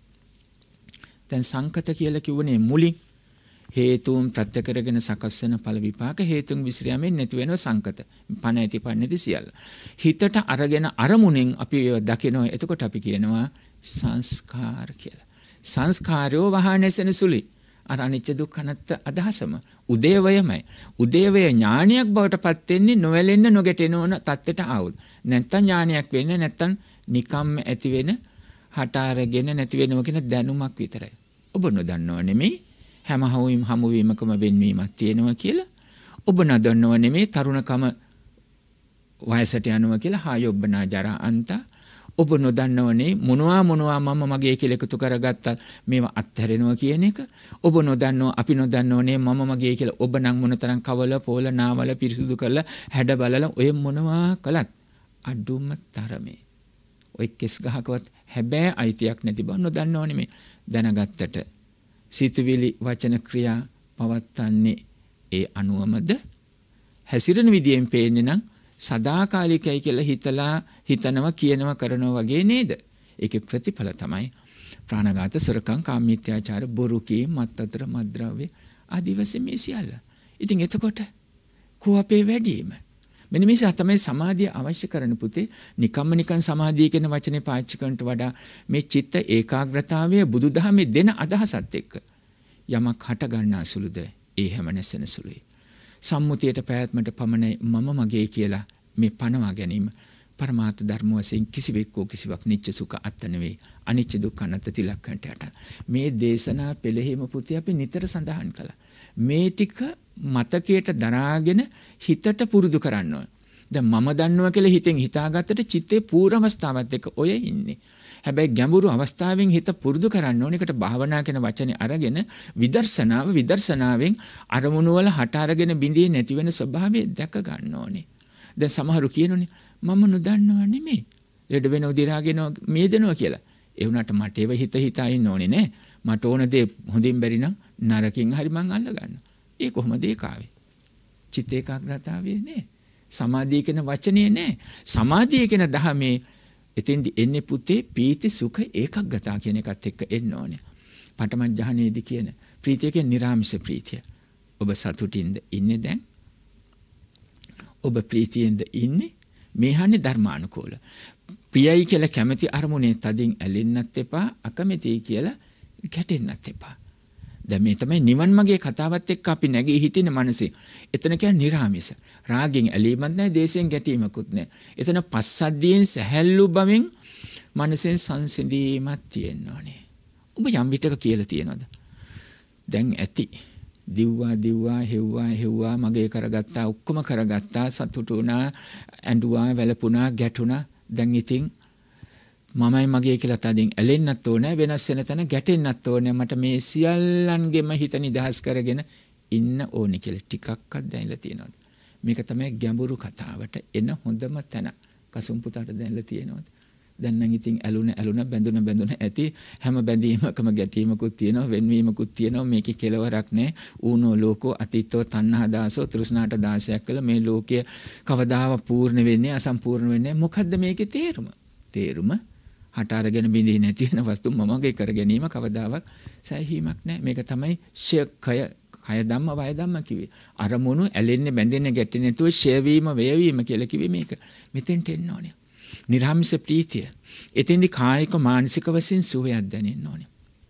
දැන් සංකත කියලා කිව්වනේ මුලින් හේතුන් ප්‍රත්‍ය කරගෙන සකස් වෙන ඵල විපාක හේතුන් විසිරියමෙන් නැති වෙනව සංකත. පණ ඇති පණ නැති සියල්ල. හිතට අරගෙන අරමුණෙන් අපි ඒව දකිනවා. එතකොට අපි කියනවා සංස්කාර කියලා. සංස්කාරෝ වහනසෙන සුලි. අර අනිත්‍ය දුක්ඛ අනාත්ම අදහසම උදේවයමයි. උදේවය ඥානයක් බවට පත් වෙන්නේ නොවැළෙන්න නොගැටෙන ඕන තත්ත්වයට ආවොත්. නැත්තම් ඥානයක් වෙන්නේ නැත්තම් නිකම්ම ඇති වෙන හට අරගෙන නැති වෙනව කියන දැනුමක් විතරයි. ඔබ නොදන්නව නෙමෙයි හැම හමුවීම හමුවීමකම වෙන්වීමක් තියෙනවා කියලා. ඔබ නොදන්නව නෙමෙයි තරුණකම වයසට යනවා කියලා හායොබ්බනා ජරා අන්ත. ඔබ නොදන්නවනේ මොනවා මොනවා මම මගේ කියලා එකතු කරගත්තත් මේවා අත්හැරෙනවා කියන එක. ඔබ නොදන්නව අපි නොදන්නවනේ මම මගේ කියලා ඔබ නම් මොනතරම් කවල පොල නාවල පිරිසුදු කරලා හැඩ බලලා ඔය මොනවා කළත් අඩුම තරමේ ඔය කෙස් ගහකවත් හැබැයි අයිතියක් නැති බව නොදන්නවනේ මේ. දැනගත්තට සිතුවිලි වචන ක්‍රියා පවත්න්නේ ඒ අනුවමද හැසිරෙන විදියෙන් පේන්නේ නම් සදාකාලිකයි කියලා හිතලා හිතනවා කියනවා කරනවා වගේ නේද? ඒකේ ප්‍රතිඵල තමයි ප්‍රාණඝාත, සොරකම්, කාමීත්‍යාචාර, බොරු කීම, මත්අතර, මත්ද්‍රව්‍ය ආදී වශයෙන් මේ සියල්ල. ඉතින් එතකොට කෝ අපේ වැඩිම මෙන්න මේක තමයි සමාධිය අවශ්‍ය කරන පුතේ. නිකම්ම නිකන් සමාධිය කියන වචනේ පාවිච්චි කරනට වඩා මේ චිත්ත ඒකාග්‍රතාවය බුදුදහමේ දෙන අදහසත් එක්ක යමක් හට ගන්නා සුළුද ඒ හැම නැසෙන සුළුයි. සම්මුතියට පැවැත්මට පමණයි මම මගේ කියලා මේ පනවා ගැනීම පරමාර්ථ ධර්ම වශයෙන් කිසිවෙක්කෝ කිසිවක් නිච්ච සුඛ අත්ත නෙවෙයි. අනිච්ච දුක්ඛ අනාත්ත තිලක්කන්ට යට. මේ දේශනා පෙළෙහිම පුතේ අපි නිතර සඳහන් කළා. මේ ටික මතකයට දරාගෙන හිතට පුරුදු කරන්න ඕන. දැන් මම දන්නවා කියලා හිතෙන් හිතාගත්තට චිත්තේ පූර්ව අවස්ථාවත් එක්ක ඔය ඉන්නේ. හැබැයි ගැඹුරු අවස්ථාවෙන් හිත පුරුදු කරන්න ඕන. එකට භාවනා කියන වචනේ අරගෙන විදර්ශනාව විදර්ශනාවෙන් අරමුණු වල හට අරගෙන බිඳී නැති වෙන ස්වභාවය දැක ගන්න ඕනේ. දැන් සමහරු කියනෝනේ මම නොදන්නවා නෙමෙයි. ලෙඩ වෙන උදිරාගෙන මේදෙනවා කියලා. ඒ වුණාට මට ඒව හිත හිතා ඉන්න ඕනේ නෑ. මට ඕන දේ හොඳින් බැරි නම් නරකින් හරි මං අල්ල ගන්නවා. ඒ කොහොමද ඒක ආවේ? චිත්ත ඒකාග්‍රතාවය නේ. සමාධිය කියන වචනේ නේ. සමාධිය කියන දහමේ එතෙන්දි එන්නේ පුතේ පීති සුඛ ඒකග්ගතා කියන එකත් එක්ක එන්න ඕනේ. පඨම ඥානයේදී කියන ප්‍රීතිය කියන්නේ නිරාමිෂ ප්‍රීතිය. ඔබ සතුටින්ද ඉන්නේ දැන්? ඔබ ප්‍රීතියෙන්ද ඉන්නේ? මේ හන්නේ ධර්මානුකූල. ප්‍රියයි කියලා කැමැති අරමුණේ තදින් ඇලෙන්නත් එපා, අකමැතියි කියලා ගැටෙන්නත් එපා. දැන් මේ තමයි නිවන් මාගේ කතාවත් එක්ක අපි නැගී හිටින මනසේ. එතන කියන්නේ නිරාමිස. රාගෙන් ඇලීමක් නැහැ, දේශයෙන් ගැටීමකුත් නැහැ. එතන පස්සද්ධියෙන් සැහැල්ලු බවෙන් මනසෙන් සංසිඳීමක් තියෙන්න ඕනේ. ඔබ යම් විටක කියලා තියනවද? දැන් ඇති. දිව්වා දිව්වා හෙව්වා හෙව්වා මගේ කරගත්තා ඔක්කොම කරගත්තා සතුටු වුණා ඇඬුවා වැළපුණා ගැටුණා. දැන් ඉතින් මමයි මගේ කියලා තදින් ඇලෙන්නත් ඕනේ, වෙනස් වෙන තැන ගැටෙන්නත් ඕනේ. මට මේ සියල්ලන්ගෙම හිත නිදහස් කරගෙන ඉන්න ඕනේ කියලා ටිකක්වත් දැනලා තියෙනවද? මේක තමයි ගැඹුරු කතාවට එන හොඳම තැන. කසුම් පුතාට දැනලා තියෙනවද? දැන් නම් ඉතින් ඇලුන ඇලුන බැඳුන බැඳුන ඇති. හැම බැඳීමකම ගැටීමකුත් තියෙනවා, වෙන්වීමකුත් තියෙනවා. මේකේ කෙලවරක් නැහැ. ඌනෝ ලෝකෝ අතීතෝ තණ්හා දාසෝ තෘෂ්ණාට දාසයක් කළ මේ ලෝකය කවදාව පූර්ණ වෙන්නේ අසම්පූර්ණ වෙන්නේ. මොකද්ද මේකේ තේරුම? තේරුම හට අරගෙන බිඳී නැති වෙන වස්තු මමගේ කර ගැනීම කවදාවත් සෑහීමක් නැහැ. මේක තමයි ශයකය කය ධම්ම වය ධම්ම කිව්වේ. අරමුණු ඇලෙන්නේ බැඳෙන්නේ ගැටෙන්නේ නැතුව ෂය වීම වය වීම කියලා කිව්වේ මේක. මෙතෙන්ට එන්න ඕනේ. නිර්හම්ස ප්‍රීතිය. එතෙන්දි කායික මානසික වශයෙන් සුවයක් දැනෙන්න ඕනේ.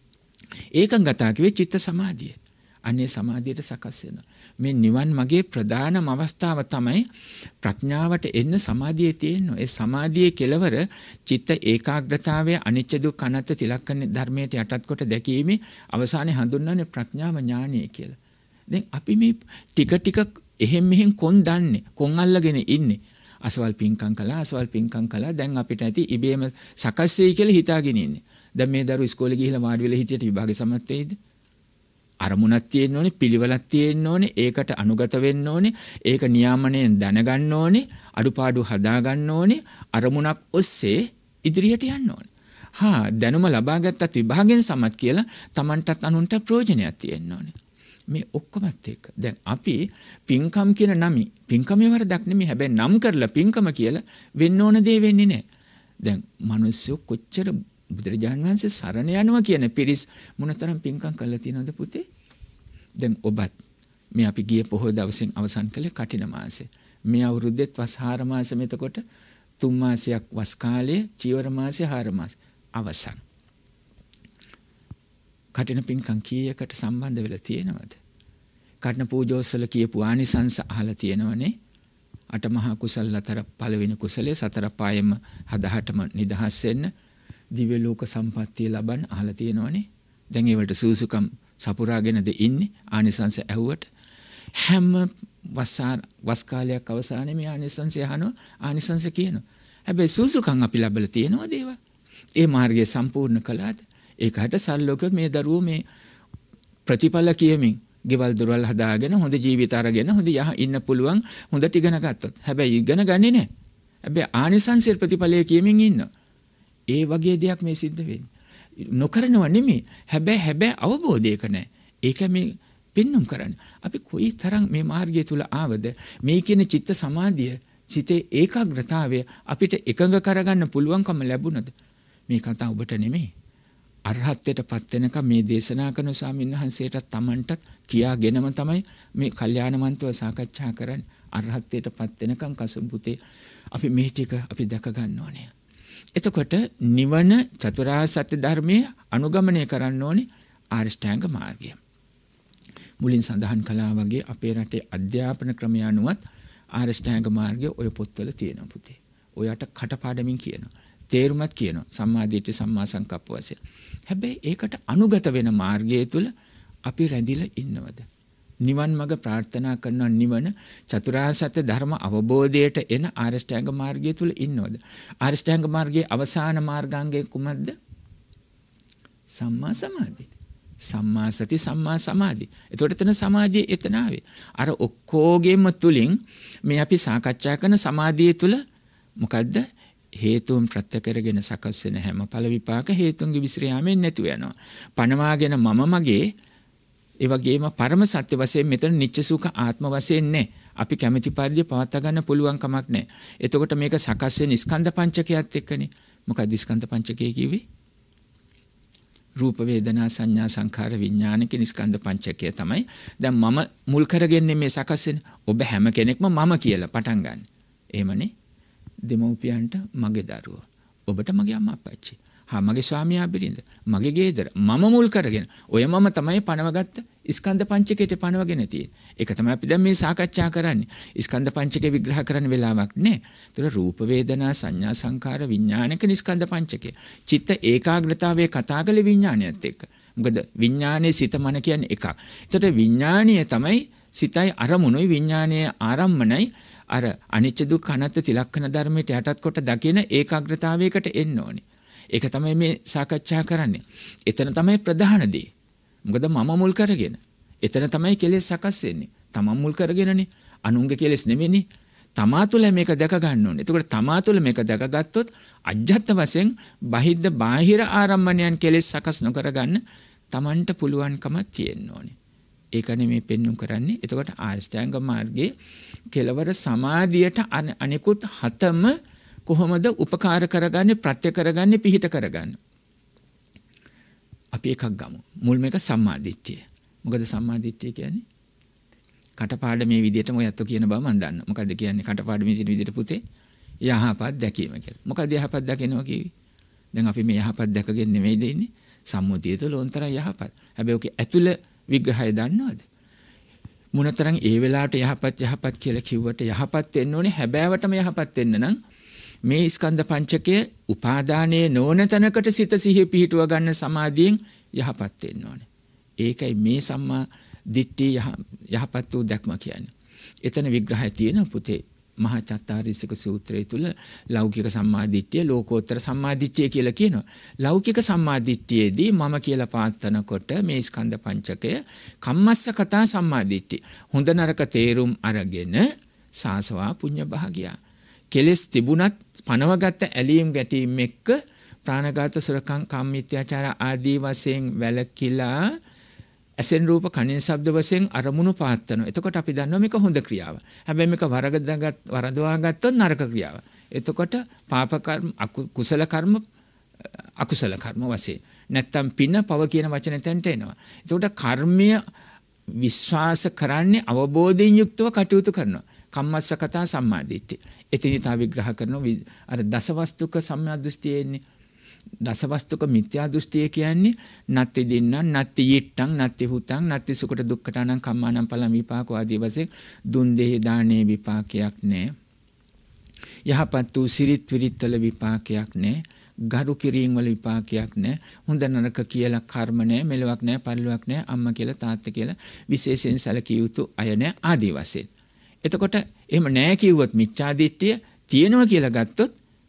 ඒකංගතා කිව්වේ චිත්ත සමාධිය. අනේ සමාධියට සකස් වෙනවා. මේ නිවන් මාගේ ප්‍රධානම අවස්ථාව තමයි ප්‍රඥාවට එන්න සමාධියේ තියෙනවා. ඒ සමාධියේ කෙලවර චිත්ත ඒකාග්‍රතාවය අනිච්ච දුක්ඛ අනාත්ම තිලක්කන ධර්මයට යටත් කොට දැකීමේ අවසානයේ හඳුන්වන්නේ ප්‍රඥාව ඥානය කියලා. දැන් අපි මේ ටික ටික එහෙම් මෙහෙම් කොන් දන්නේ කොන් අල්ලගෙන ඉන්නේ. අසවල් පින්කම් කළා අසවල් පින්කම් කළා දැන් අපිට ඇති ඉබේම සකස් වෙයි කියලා හිතාගෙන ඉන්නේ. දැන් මේ දරුවෝ ඉස්කෝලේ ගිහිල්ලා වාඩි වෙලා හිටියට විභාගෙ සමත් වෙයිද? අරමුණක් තියෙන්න ඕනේ, පිළිවෙලක් තියෙන්න ඕනේ, ඒකට අනුගත වෙන්න ඕනේ, ඒක නියාමනයෙන් දැනගන්න ඕනේ, අඩුපාඩු හදා ගන්න ඕනේ, අරමුණක් ඔස්සේ ඉදිරියට යන්න ඕනේ. හා දැනුම ලබා ගත්තත් විභාගයෙන් සමත් කියලා Tamanටත් අනුන්ට ප්‍රයෝජනයක් තියෙන්න ඕනේ. මේ ඔක්කොමත් එක්ක දැන් අපි පින්කම් කියන නමි පින්කමේ වරදක් නෙමෙයි. හැබැයි නම් කරලා පින්කම කියලා වෙන්න ඕන දේ වෙන්නේ නැහැ. දැන් මිනිස්සු කොච්චර බුදුරජාණන් වහන්සේ සරණ යනවා කියන පිරිස් මොනතරම් පින්කම් කරලා තියෙනවද පුතේ? දැන් ඔබත් මේ අපි ගිය පොහොය දවසෙන් අවසන් කළේ කටින මාසෙ. මේ අවුරුද්දෙත් වස් හාර මාසෙ මෙතකොට තුන් මාසයක් වස් කාලයේ චීවර මාසෙ හාර මාස අවසන්. කටින පින්කම් කීයකට සම්බන්ධ වෙලා තියෙනවද? කටින පූජෝත්සල කියපු ආනිසංස අහලා තියෙනවනේ. අට මහා කුසල අතර පළවෙනි කුසලයේ සතර පායෙම හදහටම නිදහස් වෙන්න දිව්‍ය ලෝක සම්පත්තිය ලබන්න අහලා තියෙනවනේ. දැන් ඒවට සූසුකම් සපුරාගෙනද ඉන්නේ ආනිසංස ඇහුවට. හැම වසාර වස් කාලයක් අවසානයේ මේ ආනිසංස අහනවා ආනිසංස කියනවා. හැබැයි සූසුකම් අපි ලැබලා තියෙනවද ඒවා? ඒ මාර්ගය සම්පූර්ණ කළාද? ඒකට සල්ලෝක මේ දරුවෝ මේ ප්‍රතිඵල කියමින් ගෙවල් දොරවල් හදාගෙන හොඳ ජීවිත අරගෙන හොඳ යහ ඉන්න පුළුවන් හොඳට ඉගෙන ගත්තොත්. හැබැයි ඉගෙන ගන්නේ නැහැ. හැබැයි ආනිසංසය ප්‍රතිඵලය කියමින් ඉන්න. ඒ වගේ දෙයක් මේ සිද්ධ වෙන්නේ. නොකරනව නෙමෙයි. හැබැයි හැබැයි අවබෝධයක නැහැ. ඒක මේ පින්නම් කරන්නේ. අපි කොයි තරම් මේ මාර්ගය තුල ආවද මේ කියන චිත්ත සමාධිය, සිතේ ඒකාග්‍රතාවය අපිට එකඟ කරගන්න පුළුවන්කම ලැබුණද? මේ කතාව ඔබට නෙමෙයි. අරහත්ත්වයට පත් වෙනකම් මේ දේශනා කරන ස්වාමීන් වහන්සේට තමන්ටත් කියාගෙනම තමයි මේ කල්යාණමන්තව සාකච්ඡා කරන්නේ. අරහත්ත්වයට පත් වෙනකම් කසුම්පුතේ අපි මේ ටික අපි දැක ගන්න ඕනේ. එතකොට නිවන චතුරාර්ය සත්‍ය ධර්මයේ අනුගමනය කරන්න ඕනේ ආරියෂ්ඨාංග මාර්ගය. මුලින් සඳහන් කළා වගේ අපේ රටේ අධ්‍යාපන ක්‍රමය අනුවත් ආරියෂ්ඨාංග මාර්ගය ඔය පොත්වල තියෙනවා පුතේ. ඔයාට කටපාඩමින් කියනවා. තේරුමත් කියනවා. සම්මා දිට්ඨි සම්මා සංකප්ප වශයෙන්. හැබැයි ඒකට අනුගත වෙන මාර්ගය තුල අපි රැඳිලා ඉන්නවද? නිවන් මඟ ප්‍රාර්ථනා කරන නිවන චතුරාර්ය සත්‍ය ධර්ම අවබෝධයට එන ආරියෂ්ඨාංග මාර්ගය තුල ඉන්නවද? ආරියෂ්ඨාංග මාර්ගයේ අවසාන මාර්ගාංගය කුමක්ද? සම්මා සමාධි. සම්මා සති සම්මා සමාධි. එතකොට එතන සමාධිය එතන ආවේ. අර ඔක්කොගෙම තුලින් මේ අපි සාකච්ඡා කරන සමාධිය තුල මොකද්ද? හේතුන් ප්‍රත්‍ය කරගෙන සකස් වෙන හැම ඵල විපාක හේතුන්ගේ විශ්‍රාමයෙන් නැතු වෙනවා. පණවාගෙන මම මගේ ඒ වගේම පරම සත්‍ය වශයෙන් මෙතන නිච්ච සුඛ ආත්ම වශයෙන් නැහැ. අපි කැමැති පරිදි පවත්වා ගන්න පුළුවන් කමක් නැහැ. එතකොට මේක සකස් වෙන ස්කන්ධ පංචකයත් එක්කනේ. මොකක්ද ස්කන්ධ පංචකය කිව්වේ? රූප වේදනා සංඥා සංඛාර විඥාන කියන ස්කන්ධ පංචකය තමයි. දැන් මම මුල් කරගෙන මේ සකස් වෙන ඔබ හැම කෙනෙක්ම මම කියලා පටන් ගන්න. එහෙමනේ. දෙමව්පියන්ට මගේ දරුවෝ. ඔබට මගේ අම්මා අප්පච්චි. හා මගේ ස්වාමියා බිරිඳ. මගේ ගෙදර මම මුල් කරගෙන ඔය මම තමයි පනවගත්ත ස්කන්ධ පංචකයට පනවගෙන තියෙන්නේ. ඒක තමයි අපි දැන් මේ සාකච්ඡා කරන්නේ. ස්කන්ධ පංචකය විග්‍රහ කරන්න වෙලාවක් නැහැ. ඒතර රූප වේදනා සංඥා සංකාර විඥානක ස්කන්ධ පංචකය. චිත්ත ඒකාග්‍රතාවයේ කතා කළ විඥානයත් එක්ක. මොකද විඥානයේ සිත මන කියන්නේ එකක්. ඒතර විඥානීය තමයි සිතයි අරමුණුයි විඥානයේ ආරම්මණයි අර අනිච්ච දුක්ඛ අනාත්ම තිලක්ෂණ ධර්මයට යටත් කොට දකින ඒකාග්‍රතාවයකට එන්න ඕනේ. ඒක තමයි මේ සාකච්ඡා කරන්නේ. එතන තමයි ප්‍රධාන දේ. මොකද මම මුල් කරගෙන. එතන තමයි කෙලෙස් සකස් වෙන්නේ. තමන් මුල් කරගෙනනේ. අනුන්ගේ කෙලෙස් නෙමෙයිනේ. තමා තුළ මේක දැක ගන්න ඕනේ. එතකොට තමා තුළ මේක දැකගත්තොත් අජ්ජත් වශයෙන් බහිද්ද බාහිර ආරම්මණයන් කෙලෙස් සකස් නොකර ගන්න තමන්ට පුළුවන්කම තියෙන්න ඕනේ. ඒකනේ මේ පෙන්වුම් කරන්නේ. එතකොට ආරියෂ්ඨාංග මාර්ගයේ කෙලවර සමාධියට අනිකුත් හතම කොහොමද උපකාර කරගන්නේ ප්‍රත්‍ය කරගන්නේ පිහිට කරගන්නේ? අපි එකක් ගමු. මුල් මේක සම්මාදිට්ඨිය. මොකද සම්මාදිට්ඨිය කියන්නේ? කටපාඩ මේ විදිහටම ඔයත් කියන බව මම දන්නවා. මොකද කියන්නේ කටපාඩ මේ විදිහට පුතේ යහපත් දැකීම කියලා. මොකද යහපත් දකිනවා කිව්වේ? දැන් අපි මේ යහපත් දැකගෙන නෙමෙයි දෙන්නේ. සම්මුතිය තුළ උන්තර යහපත්. හැබැයි ඔකේ ඇතුළ විග්‍රහය දන්නවද? මොනතරම් ඒ වෙලාවට යහපත් යහපත් කියලා කිව්වට යහපත් වෙන්න ඕනේ. හැබෑවටම යහපත් වෙන්න නම් මේ ස්කන්ධ පංචකය උපාදානයේ නොවන තැනකට සිත සිහිය පිහිටුව ගන්න සමාධියෙන් යහපත් වෙන්න ඕනේ. ඒකයි මේ සම්මා දිට්ඨිය යහපත් වූ දැක්ම කියන්නේ. එතන විග්‍රහය තියෙන පුතේ මහා චත්තාරීසක සූත්‍රය තුල ලෞකික සම්මාදිට්ඨිය ලෝකෝත්තර සම්මාදිට්ඨිය කියලා කියනවා. ලෞකික සම්මාදිට්ඨියේදී මම කියලා පාත්තනකොට මේ ස්කන්ධ පංචකය කම්මස්ස කතා සම්මාදිට්ඨිය. හොඳ නරක තේරුම් අරගෙන සාසවා පුඤ්ඤ භාගියා. කෙලස් තිබුණත් පනවගත්ත ඇලීම් ගැටීම් එක්ක ප්‍රාණඝාත සුරකම් කාමීත්‍යාචාර ආදී වශයෙන් වැළකීලා ඇසෙන් රූප කනින් ශබ්ද වශයෙන් අරමුණු පාත්තනවා. එතකොට අපි දන්නවා මේක හොඳ ක්‍රියාව. හැබැයි මේක වරදගත් වරදවා ගත්තොත් නරක ක්‍රියාව. එතකොට පාප කර්ම කුසල කර්ම අකුසල කර්ම වශයෙන්. නැත්තම් පින පව කියන වචන තැන්ට එනවා. එතකොට කර්මය විශ්වාස කරන්නේ අවබෝධයෙන් යුක්තව කටයුතු කරනවා. කම්මස්ස කතා සම්මාදිට්ඨිය. එතනින් තා විග්‍රහ කරනවා අර දසවස්තුක සම්මා දෘෂ්ටියෙන්නේ. දසවස්තුක මිත්‍යා දෘෂ්ටිය කියන්නේ නත්ති දින්නං නත්ති yittං නත්ති හුතං නත්ති සුකට දුක්ඛටානං කම්මානං පලං විපාකෝ ආදී වශයෙන් දුන් දෙහි දානේ විපාකයක් නැහැ. යහපත් වූ සිරිත් විරිත් වල විපාකයක් නැහැ. ගරු කිරීම වල විපාකයක් නැහැ. හොඳ නරක කියලා කර්ම නැහැ. මෙලොවක් නැහැ, පරිලොවක් නැහැ. අම්මා කියලා තාත්තා කියලා විශේෂයෙන් සැලකිය යුතු අය නැහැ ආදී වශයෙන්. එතකොට එහෙම නැහැ කිව්වොත් මිච්ඡා දිට්ඨිය තියෙනවා කියලා ගත්තොත්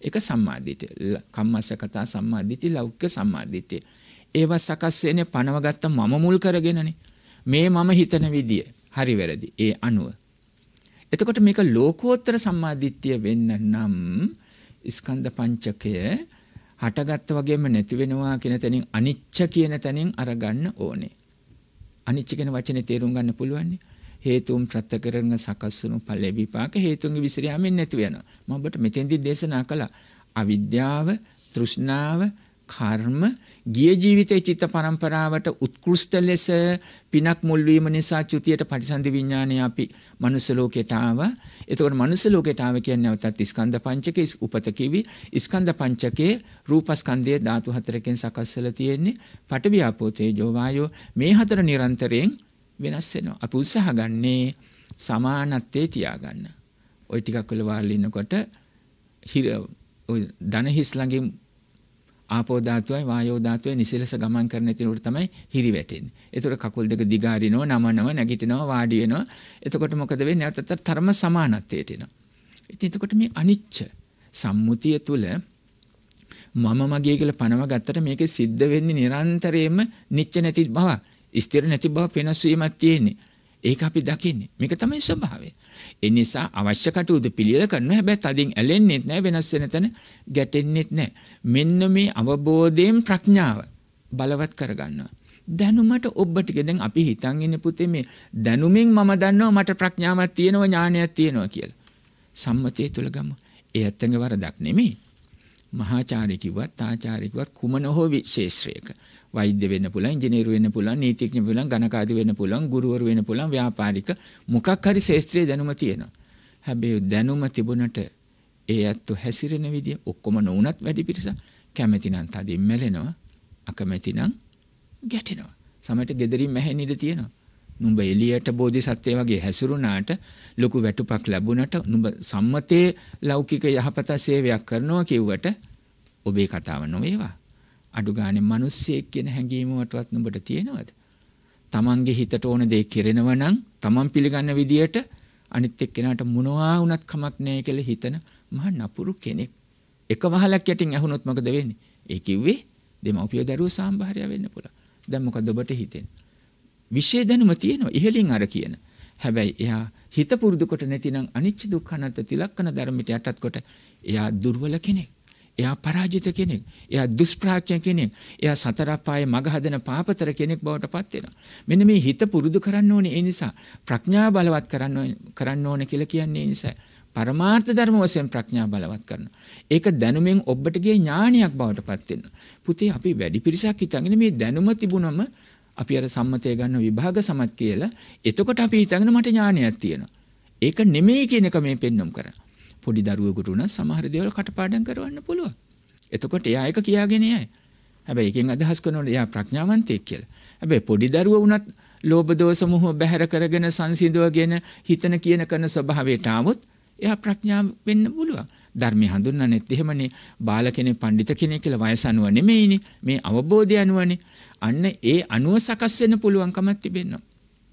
ඒක සම්මාදිට්ඨිය. කම්මස්සකතා සම්මාදිට්ඨිය, ලෞකික සම්මාදිට්ඨිය. ඒවා සකස් වෙන්නේ පනවගත්ත මම මුල් කරගෙනනේ. මේ මම හිතන විදිය හරි වැරදි. ඒ අනුව. එතකොට මේක ලෝකෝත්තර සම්මාදිට්ඨිය වෙන්න නම් ස්කන්ධ පංචකය හටගත්ත වගේම නැති වෙනවා කියන තැනින් අනිච්ච කියන තැනින් අරගන්න ඕනේ. අනිච්ච කියන වචනේ තේරුම් ගන්න පුළුවන්. හේතුන් ප්‍රත්‍ය කරන සකස් වුණු ඵල විපාක හේතුන්ගේ විසිරියාමෙන් නැති වෙනවා. මම ඔබට මෙතෙන්දි දේශනා කළා. අවිද්‍යාව, තෘෂ්ණාව, කර්ම, ගිය ජීවිතයේ චිත්ත පරම්පරාවට උත්කෘෂ්ඨ ලෙස පිනක් මුල් වීම නිසා චුතියට පටිසන්ධි විඥානය අපි මනුස්ස ලෝකයට ආවා. එතකොට මනුස්ස ලෝකයට ආව කියන්නේ නැවතත් ස්කන්ධ පංචකේ උපත කිවි. ස්කන්ධ පංචකේ රූපස්කන්ධයේ ධාතු හතරකින් සකස් වෙලා තියෙන්නේ. පඨවි ආපෝ තේජෝ වායෝ මේ හතර නිරන්තරයෙන් වෙනස් වෙනවා. අපි උත්සාහ ගන්නේ සමානත්වයේ තියාගන්න. ওই ටිකක් වෙල වාල්ලි ඉන්නකොට හිර ඔය ධන හිස් ළඟින් ආපෝ ධාතුවයි වායෝ ධාතුවයි නිසිලස ගමන් කරන තිනුට තමයි හිරි වැටෙන්නේ. ඒතර කකුල් දෙක දිගාරිනවා, නමනව, නැගිටිනවා, වාඩි වෙනවා. එතකොට මොකද වෙන්නේ? නැවතත් තරම සමානත්වයට එනවා. ඉතින් එතකොට මේ අනිච්ච සම්මුතිය තුල මම මගේ කියලා පනව ගත්තට මේකේ සිද්ධ වෙන්නේ නිරන්තරයෙන්ම නිච්ච නැති බව, ස්ථිර නැති බව වෙනස් වීමක් තියෙන්නේ. ඒක අපි දකින්නේ. මේක තමයි ස්වභාවය. ඒ නිසා අවශ්‍ය කටයුතු පිළියෙල කරනවා. හැබැයි තදින් ඇලෙන්නෙත් නැහැ, වෙනස් වෙන තැන ගැටෙන්නෙත් නැහැ. මෙන්න මේ අවබෝධයෙන් ප්‍රඥාව බලවත් කරගන්නවා. දැනුමට ඔබ ටික දැන් අපි හිතන් ඉන්නේ පුතේ මේ දැනුමින් මම දන්නවා මට ප්‍රඥාවක් තියෙනවා, ඥානයක් තියෙනවා කියලා. සම්මතයේ තුල ගමු. ඒ ඇත්තගේ වරදක් නෙමෙයි. මහාචාර්ය කිව්වත් ආචාර්ය කිව්වත් කුමන හෝ විශේෂයක වෛද්‍ය වෙන්න පුළුවන්, ඉංජිනේරු වෙන්න පුළුවන්, නීතිඥ වෙන්න පුළුවන්, ගණකාධි වෙන්න පුළුවන්, ගුරුවරු වෙන්න පුළුවන්, ව්‍යාපාරික මොකක් හරි ශාස්ත්‍රීය දැනුම තියෙනවා. හැබැයි දැනුම තිබුණට ඒ ඇත්ත හැසිරෙන විදිය ඔක්කොම නොඋනත් වැඩි පිරිස කැමැති නම් තදින් මැලෙනවා, අකමැති නම් ගැටෙනවා. සමහරට gederin මැහෙන්න ඉඩ තියෙනවා. නුඹ එළියට බෝධිසත්වය වගේ හැසිරුණාට ලොකු වැටුපක් ලැබුණට නුඹ සම්මතයේ ලෞකික යහපත සේවයක් කරනවා කිව්වට ඔබේ කතාව නොවේවා. අඩු ගානේ මිනිස්සෙක් කියන හැඟීමවටවත් නුඹට තියෙනවද? තමන්ගේ හිතට ඕන දේ කෙරෙනව නම් තමන් පිළිගන්න විදියට අනිත් එක්කෙනාට මොනවා වුණත් කමක් නැහැ කියලා හිතන මහා නපුරු කෙනෙක්. එක වහලක් යටින් ඇහුනොත් මොකද වෙන්නේ? ඒ කිව්වේ දෙමව්පිය දරුවෝ සාම්භාරය වෙන්න පුළුවන්. දැන් මොකද ඔබට හිතෙන්නේ? විශේෂ දැනුම තියෙනවා ඉහලින් අර කියන. හැබැයි එයා හිත පුරුදු කොට නැතිනම් අනිච්ච දුක්ඛ අනාත්ම තිලක්කන ධර්මයට යටත් කොට එයා දුර්වල කෙනෙක්. එයා පරාජිත කෙනෙක්. එයා දුෂ්ප්‍රඥ කෙනෙක්. එයා සතර පායේ මග හදන පාපතර කෙනෙක් බවට පත් වෙනවා. මෙන්න මේ හිත පුරුදු කරන්න ඕනේ. ඒ නිසා ප්‍රඥා බලවත් කරන්න කරන්න ඕනේ කියලා කියන්නේ ඒ නිසා පරමාර්ථ ධර්ම වශයෙන් ප්‍රඥා බලවත් කරනවා. ඒක දැනුමෙන් ඔබට ගිය ඥානයක් බවට පත් වෙනවා. පුතේ අපි වැඩි පිරිසක් හිතන්නේ මේ දැනුම තිබුණම අපි අර සම්මතය ගන්න විභාග සමත් කියලා. එතකොට අපි හිතන්නේ මට ඥානයක් තියෙනවා. ඒක නෙමෙයි කියන එක මේ පෙන්වම් කරා. පොඩි දරුවෙකුට උනත් සමහර දේවල් කටපාඩම් කරවන්න පුළුවන්. එතකොට එයා ඒක කියාගෙන යයි. හැබැයි එකෙන් අදහස් කරනකොට එයා ප්‍රඥාවන්තයෙක් කියලා. හැබැයි පොඩි දරුවෝ උනත් ලෝභ දෝෂ මොහ බැහැර කරගෙන සංසිඳවගෙන හිතන කියන කරන ස්වභාවයට ආවොත් එයා ප්‍රඥාව වෙන්න පුළුවන්. ධර්මය හඳුන්වන්නෙත් එහෙමනේ. බාල කෙනෙක් පඬිත කෙනෙක් කියලා වයස අනුව නෙමෙයිනේ. මේ අවබෝධය අනුවනේ. අන්න ඒ අනුව සකස් වෙන්න පුළුවන්කමක් තිබෙනවා.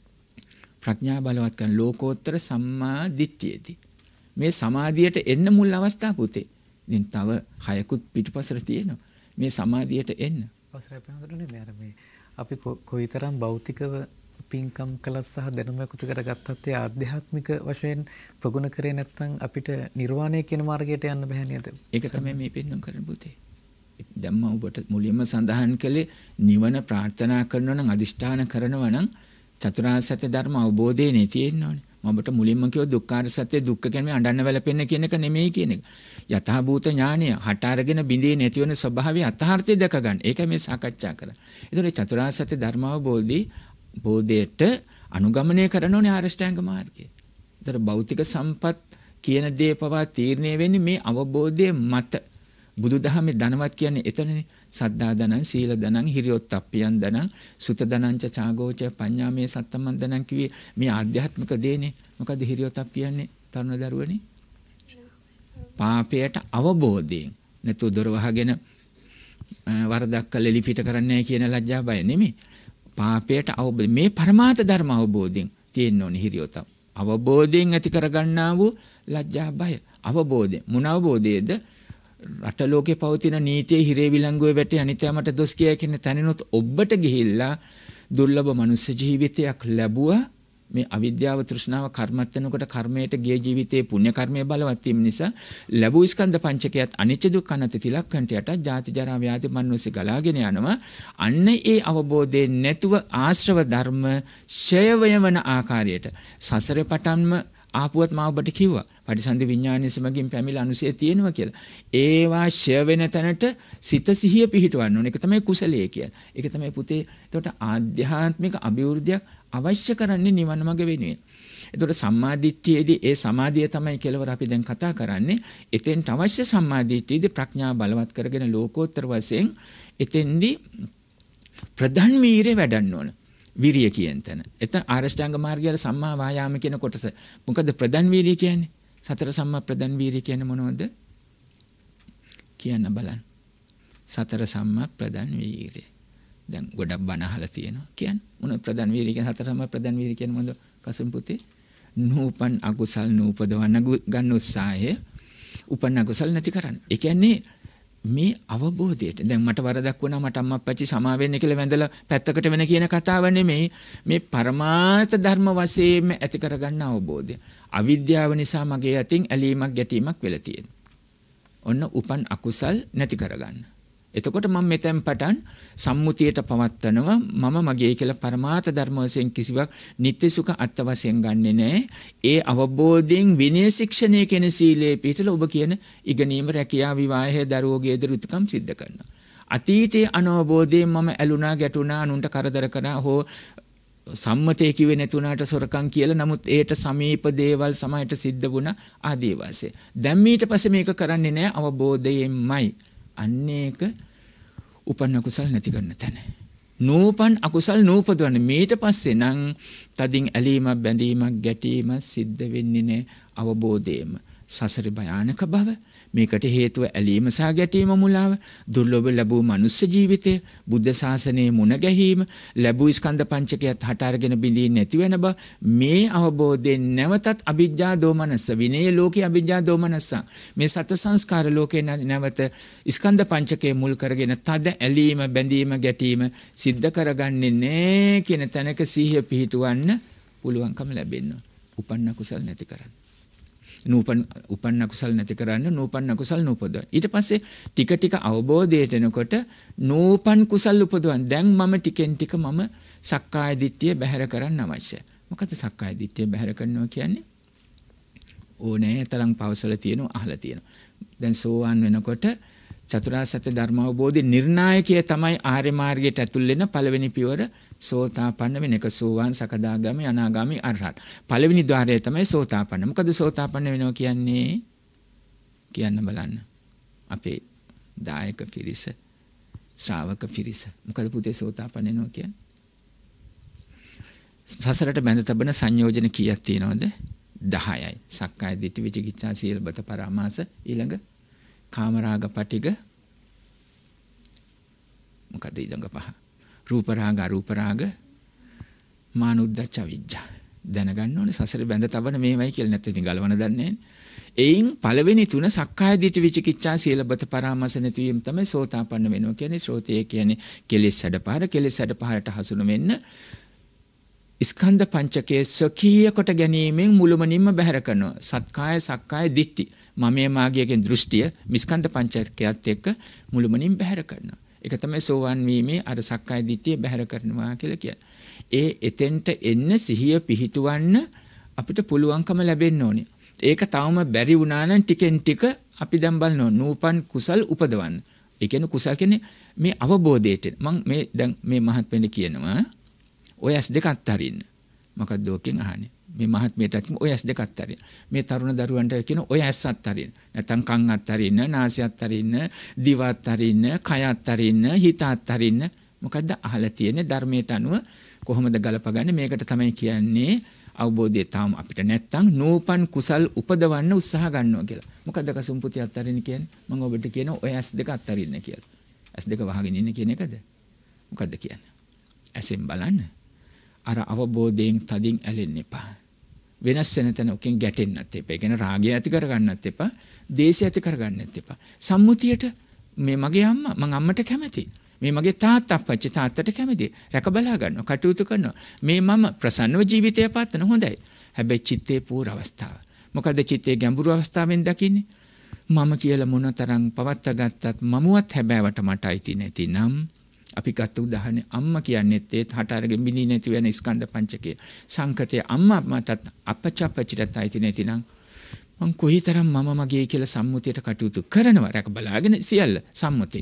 ප්‍රඥා බලවත් කරන ලෝකෝත්තර සම්මා දිට්ඨියදී මේ සමාධියට එන්න මුල් අවස්ථාව පුතේ. දැන් තව හයකුත් පිටුපසට තියෙනවා. මේ සමාධියට එන්න. අවසරයි පහඳුරන්නේ මේ අර මේ අපි කොයිතරම් භෞතිකව පින්කම් කළත් සහ දැනුම එකතු කරගත්තත් ඒ ආධ්‍යාත්මික වශයෙන් ප්‍රගුණ කරේ නැත්නම් අපිට නිර්වාණය කියන මාර්ගයට යන්න බෑ නේද? ඒක තමයි මේ පෙන්වන්න කරන පුතේ. දැන් මම ඔබට මුලින්ම සඳහන් කළේ නිවන ප්‍රාර්ථනා කරනවා නම් අදිෂ්ඨාන කරනවා නම් චතුරාර්ය සත්‍ය ධර්ම අවබෝධය නේ තියෙන්න ඕනේ. මම ඔබට මුලින්ම කිව්වා දුක්ඛාර සත්‍ය දුක්ඛ කියන්නේ අඬන්න වැළපෙන්න කියන එක නෙමෙයි කියන එක. යථා භූත ඥානය හට අරගෙන බිඳේ නැති වෙන ස්වභාවය අතහාර්ථය දැක ගන්න. ඒකයි මේ සාකච්ඡා කරන්නේ. ඒතකොට චතුරාර්ය සත්‍ය ධර්ම අවබෝධී බෝධයට අනුගමනය කරන ඕනේ ආරෂ්ඨාංග මාර්ගය. ඒතර භෞතික සම්පත් කියන දේ පවා තීරණය වෙන්නේ මේ අවබෝධයේ මත. බුදුදහමේ ධනවත් කියන්නේ එතනනේ. සද්ධා ධනං, සීල ධනං, හිරියොත්ප්පියං ධනං, සුත ධනං ච චාගෝච පඤ්ඤාමේ සත්තමන් ධනං කිව්වේ මේ ආධ්‍යාත්මික දේනේ. මොකද හිරියොත්ප් කියන්නේ තරුණ දරුවනේ. පාපයට අවබෝධයෙන්. නැතු දොර වහගෙන වරදක් කළ ලිපිට කරන්නේ කියන ලැජ්ජා බය නෙමෙයි. පාපයට අවබෝධ මේ පරමාර්ථ ධර්ම අවබෝධයෙන් තියෙන්න ඕනේ හිරියොත්ප්. අවබෝධයෙන් ඇති කරගන්නා වූ ලැජ්ජා බය. අවබෝධය. මොන අවබෝධයේද? රට ලෝකේ පවතින නීතියේ හිරේ විලංගුවේ වැටි අනිත්‍යමට දොස් කියයි කියන තැනිනුත් ඔබට ගිහිල්ලා දුර්ලභ මනුෂ්‍ය ජීවිතයක් ලැබුවා. මේ අවිද්‍යාව තෘෂ්ණාව කර්මත් වෙනකොට කර්මයට ගිය ජීවිතයේ පුණ්‍ය කර්මයේ බලවත් වීම නිසා ලැබූ ස්කන්ධ පංචකයත් අනිත්‍ය දුක්ඛ අනාත්ම තිලක්කන්ට යට ජාති ජරා ව්‍යාධි මරණෝසි ගලාගෙන යනවා. අන්න ඒ අවබෝධයෙන් නැතුව ආශ්‍රව ධර්ම ඡය වයවන ආකාරයට සසරේ පටන්ම ආපුවත් මා ඔබට කිව්වා පටිසන්ධි විඥානයේ සමගින් පැමිණි අනුසය තියෙනවා කියලා. ඒවා ඡය වෙන තැනට සිත සිහිය පිහිටවන්න ඕනේ. ඒක තමයි කුසලයේ කියන්නේ. ඒක තමයි පුතේ. එතකොට ආධ්‍යාත්මික අභිවෘද්ධියක් අවශ්‍ය කරන්නේ නිවන මඟ වෙනුවෙන්. එතකොට සම්මාදිට්ඨියේදී ඒ සමාධිය තමයි කෙලවර අපි දැන් කතා කරන්නේ. එතෙන්ට අවශ්‍ය සම්මාදිට්ඨියේදී ප්‍රඥාව බලවත් කරගෙන ලෝකෝත්තර වශයෙන් එතෙන්දී ප්‍රධාන මීරේ වැඩන්න ඕන. විරිය කියන තැන. එතන ආරෂ්ඨාංග මාර්ගයේ සම්මා වායාම කියන කොටස. මොකද ප්‍රධාන වීරිය කියන්නේ? සතර සම්මා ප්‍රධාන වීරිය කියන්නේ මොනවද? කියන්න බලන්න. සතර සම්මා ප්‍රධාන වීරිය. දැන් ගොඩක් බණ අහලා තියෙනවා. කියන්නේ මොන ප්‍රධාන වීරිය කියන්නේ? සතර සම්මා ප්‍රධාන වීරිය කියන්නේ මොනවද? කසම් පුතේ. නූපන් අකුසල් නූපදවන්න ගන්න උත්සාහය උපන් අකුසල් නැති කරන්න. ඒ කියන්නේ මේ අවබෝධයට දැන් මට වරදක් වුණා මට අම්මා අප්පච්චි සමා වෙන්න කියලා වැඳලා පැත්තකට වෙන කියන කතාව නෙමෙයි මේ පරමාර්ථ ධර්ම වශයෙන්ම ඇති කරගන්න අවබෝධය. අවිද්‍යාව නිසා මගේ අතින් ඇලීමක් ගැටීමක් වෙලා තියෙනවා. ඔන්න උපන් අකුසල් නැති කරගන්න. එතකොට මම මෙතෙන් පටන් සම්මුතියට පවත්නවා මම මගේ කියලා පරමාර්ථ ධර්ම වශයෙන් කිසිවක් නිත්‍ය සුඛ අත්ත වශයෙන් ගන්නෙ නෑ. ඒ අවබෝධයෙන් විනය ශික්ෂණය කියන සීලයේ පිටල ඔබ කියන ඉගෙනීම රැකියාව විවාහය දරුවෝගේ දරුතුකම් සිද්ධ කරනවා. අතීතයේ අනවබෝධයෙන් මම ඇලුනා ගැටුණා අනුන්ට කරදර කරා හෝ සම්මතයේ කිව්වේ නැතුණාට සොරකම් කියලා නමුත් ඒට සමීප දේවල් සමහරට සිද්ධ වුණා ආදී වාසේ. දැන් ඊට පස්සේ මේක කරන්නේ නෑ අවබෝධයෙන්මයි. අන්නේක උපන්න අකුසල් නැති කරන තැන. නූපන් අකුසල් නූපදවන්නේ මීට පස්සේ නම් තදින් ඇලීමක් බැඳීමක් ගැටීමක් සිද්ධ වෙන්නේ නැහැ අවබෝධයෙන්ම. සසරේ භයානක බව මේකට හේතුව ඇලීම සහ ගැටීම මුලාව දුර්ලභ ලැබූ මනුෂ්‍ය ජීවිතය බුද්ධ ශාසනයේ මුණ ගැහිම ලැබූ ස්කන්ධ පංචකයත් හට අරගෙන බිඳී නැති වෙන බව මේ අවබෝධයෙන් නැවතත් අවිජ්ජා දෝමනස්ස විනය ලෝකේ අවිජ්ජා දෝමනස්ස මේ සත් සංස්කාර ලෝකේ නැවත ස්කන්ධ පංචකයේ මුල් කරගෙන තද ඇලීම බැඳීම ගැටීම සිද්ධ කරගන්නේ නැහැ කියන තැනක සිහිය පිහිටවන්න පුළුවන්කම ලැබෙනවා. උපන්න කුසල් නැති කරන්න. නූපන් උපන්න කුසල් නැති කරන්න නූපන්න කුසල් නූපදවන්න. ඊට පස්සේ ටික ටික අවබෝධයට එනකොට නූපන් කුසල් උපදවන්න. දැන් මම ටිකෙන් ටික මම සක්කාය දිට්ඨිය බැහැර කරන්න අවශ්‍යයි. මොකද සක්කාය දිට්ඨිය බැහැර කරනවා කියන්නේ? ඕනෑ තරම් පවසල තියෙනවා අහලා තියෙනවා. දැන් සෝවාන් වෙනකොට චතුරාර්ය සත්‍ය ධර්ම අවබෝධි නිර්ණායකය තමයි ආර්ය මාර්ගයට ඇතුල් වෙන පළවෙනි පියවර සෝතාපන්න වෙන එක. සෝවාන් සකදාගාමි අනාගාමි අරහත්. පළවෙනි ద్వාරය තමයි සෝතාපන්න. මොකද සෝතාපන්න වෙනවා කියන්නේ? කියන්න බලන්න. අපේ දායක පිරිස ශ්‍රාවක පිරිස. මොකද පුතේ සෝතාපන්න වෙනවා කියන්නේ? සසරට බැඳ තබන සංයෝජන කීයක් තියෙනවද? දහයයි. සක්කාය දිට්ඨි විචිකිච්ඡා සීලබත පරාමාස ඊළඟ කාමරාග පටිග මොකද ඊළඟ පහ රූප රාග අරූප රාග මානුද්දච්ච අවිජ්ජා දැනගන්න ඕනේ සසරේ බැඳ තබන මේවයි කියලා නැත්නම් ඉතින් ගලවන දන්නේ නැහැ. එයින් පළවෙනි තුන සක්කාය දිට්ඨි විචිකිච්ඡා සීලබත පරාමාස නැතිවීම තමයි සෝතාපන්න වෙනවා කියන්නේ. ශ්‍රෝතය කියන්නේ කෙලෙස් සැඩපහර කෙලෙස් සැඩපහරට හසුන වෙන්න ස්කන්ධ පංචකයේ සකීය කොට ගැනීමෙන් මුළුමනින්ම බැහැර කරනවා. සත්කාය සක්කාය දිට්ඨි මමයේ මාගියගේ දෘෂ්ටිය මිස්කන්ධ පංචකයත් එක්ක මුළුමනින් බැහැර කරනවා. ඒක තමයි සෝවන් වීමේ අර සක්කාය දිට්ඨිය බැහැර කරනවා කියලා කියන්නේ. ඒ එතෙන්ට එන්න සිහිය පිහිටවන්න අපිට පුළුවන්කම ලැබෙන්න ඕනේ. ඒක තවම බැරි වුණා නම් ටිකෙන් ටික අපි දැන් බලනවා නූපන් කුසල් උපදවන්න. ඒ කියන්නේ කුසල් කියන්නේ මේ අවබෝධයට. මම මේ දැන් මේ මහත්මෙනි කියනවා ඔය ඇස් දෙක අත්තරින්න. මොකක්ද ඔකෙන් අහන්නේ? මේ මහත්මියටත් ඔය ඇස් දෙක අත්තරින්න. මේ තරුණ දරුවන්ට කියන ඔය ඇස් අත්තරින්න. නැත්නම් කන් අත්තරින්න, නාසය අත්තරින්න, දිව අත්තරින්න, කය අත්තරින්න, හිත අත්තරින්න. මොකද්ද අහලා තියෙන්නේ ධර්මයට අනුව කොහොමද ගලපගන්නේ? මේකට තමයි කියන්නේ අවබෝධය තාම අපිට නැත්තම් නූපන් කුසල් උපදවන්න උත්සාහ ගන්නවා කියලා. මොකද්ද කසුම්පුති අත්තරින්න කියන්නේ? මම ඔබට කියන ඔය ඇස් දෙක අත්තරින්න කියලා. ඇස් දෙක වහගෙන ඉන්න කියන එකද? මොකද්ද කියන්නේ? ඇසෙන් බලන්න. අර අවබෝධයෙන් තදින් ඇලෙන්න එපා. වෙනස් වෙන තැන ඔකෙන් ගැටෙන්නත් එපා. ඒ කියන්නේ රාගය ඇති කරගන්නත් එපා. දේශය ඇති කරගන්නත් එපා. සම්මුතියට මේ මගේ අම්මා මං අම්මට කැමතියි. මේ මගේ තාත්තා අපච්චි තාත්තට කැමතියි. රැක බලා ගන්නවා, කටයුතු කරනවා. මේ මම ප්‍රසන්නව ජීවිතය පාත්තන හොඳයි. හැබැයි චිත්තේ පූර්ව අවස්ථාව. මොකද චිත්තේ ගැඹුරු අවස්ථාවෙන් දකින්නේ මම කියලා මොනතරම් පවත්ත ගත්තත් මමුවත් හැබෑවට මට අයිති නැතිනම් අපි ගත්ත උදාහරණේ අම්මා කියන්නේත් ඒ හට අරගෙන මිනී නැති වෙන ස්කන්ධ පංචකය සංකතය අම්මා මටත් අපච්චි අපච්චිට අයිති නැතිනම් මං කොයිතරම් මම මගේ කියලා සම්මුතියට කටයුතු කරනවා රැක බලාගෙන සියල්ල සම්මුතිය.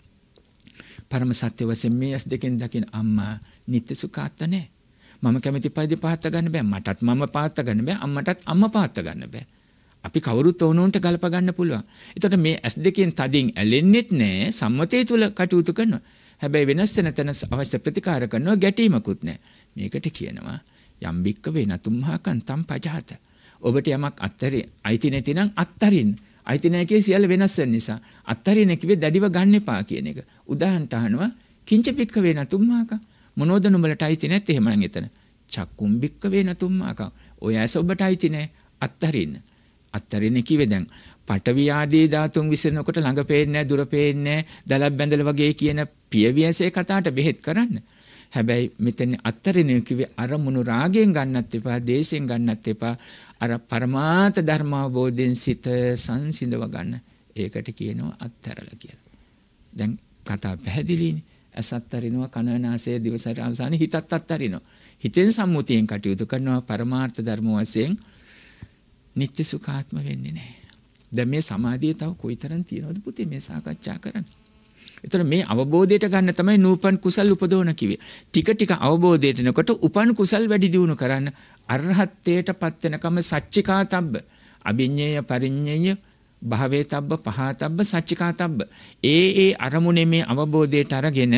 පරම සත්‍ය වශයෙන් මේ ඇස් දෙකෙන් දකින අම්මා නිත්‍ය සුඛාත්ත නැහැ. මම කැමති පරිදි පහත්ත ගන්න බෑ. මටත් මම පහත්ත ගන්න බෑ. අම්මටත් අම්මා පහත්ත ගන්න බෑ. අපි කවුරුත් ඕනෝන්ට ගලප ගන්න පුළුවන්. ඒතකොට මේ ඇස් දෙකෙන් තදින් ඇලෙන්නෙත් නෑ. සම්මතයේ තුල කටයුතු කරනවා. හැබැයි වෙනස් වෙන තැන අවශ්‍ය ප්‍රතිකාර කරනවා ගැටීමකුත් නෑ. මේකට කියනවා යම් බික්ක වේනතුම්හාකන් තම් පජාත. ඔබට යමක් අත්තරි අයිති නැතිනම් අත්තරින්. අයිති නැහැ කිය සියල්ල වෙනස් වෙන නිසා අත්තරින් කිව්වේ දැඩිව ගන්න එපා කියන එක. උදාහරණට අහනවා කිංච බික්ක වේනතුම්හාකන් මොනෝද නුඹලට අයිති නැත්තේ එහෙමනම් එතන චක්කුම් බික්ක වේනතුම්හාකන් ඔය ඇස ඔබට අයිති නැහැ අත්තරින්. අත්තරින් කිව්වේ දැන් පඨවි ආදී ධාතුන් විසිරෙනකොට ළඟ පේන්නේ නැහැ, දුර පේන්නේ නැහැ, දලක් බැඳලා වගේ කියන පියවියසේ කතාවට බෙහෙත් කරන්න. හැබැයි මෙතන අත්තරින් කිව්වේ අරමුණු රාගයෙන් ගන්නත් එපා, දේශයෙන් ගන්නත් එපා. අර පරමාර්ථ ධර්ම අවබෝධයෙන් සිත සංසිඳව ගන්න. ඒකට කියනවා අත්තරලා කියලා. දැන් කතා පැහැදිලිනේ. ඇස අත්තරිනවා, කන නාසය දිවසට අවසානයේ හිතත් අත්තරිනවා. හිතෙන් සම්මුතියෙන් කටයුතු කරනවා පරමාර්ථ ධර්ම වශයෙන් නිත්‍ය සුඛාත්ම වෙන්නේ නැහැ. දැන් මේ සමාධිය තව කොයිතරම් තියෙනවද පුතේ මේ සාකච්ඡා කරන්න. ඒතර මේ අවබෝධයට ගන්න තමයි නූපන් කුසල් උපදවන කිව්වේ. ටික ටික අවබෝධයට එනකොට උපන් කුසල් වැඩි දියුණු කරන්න අරහත්ත්වයටපත් වෙනකම සච්චිකාතබ්බ, අභිඤ්ඤේය පරිඤ්ඤේය, භාවේතබ්බ, පහතබ්බ, සච්චිකාතබ්බ. ඒ ඒ අරමුණේ මේ අවබෝධයට අරගෙන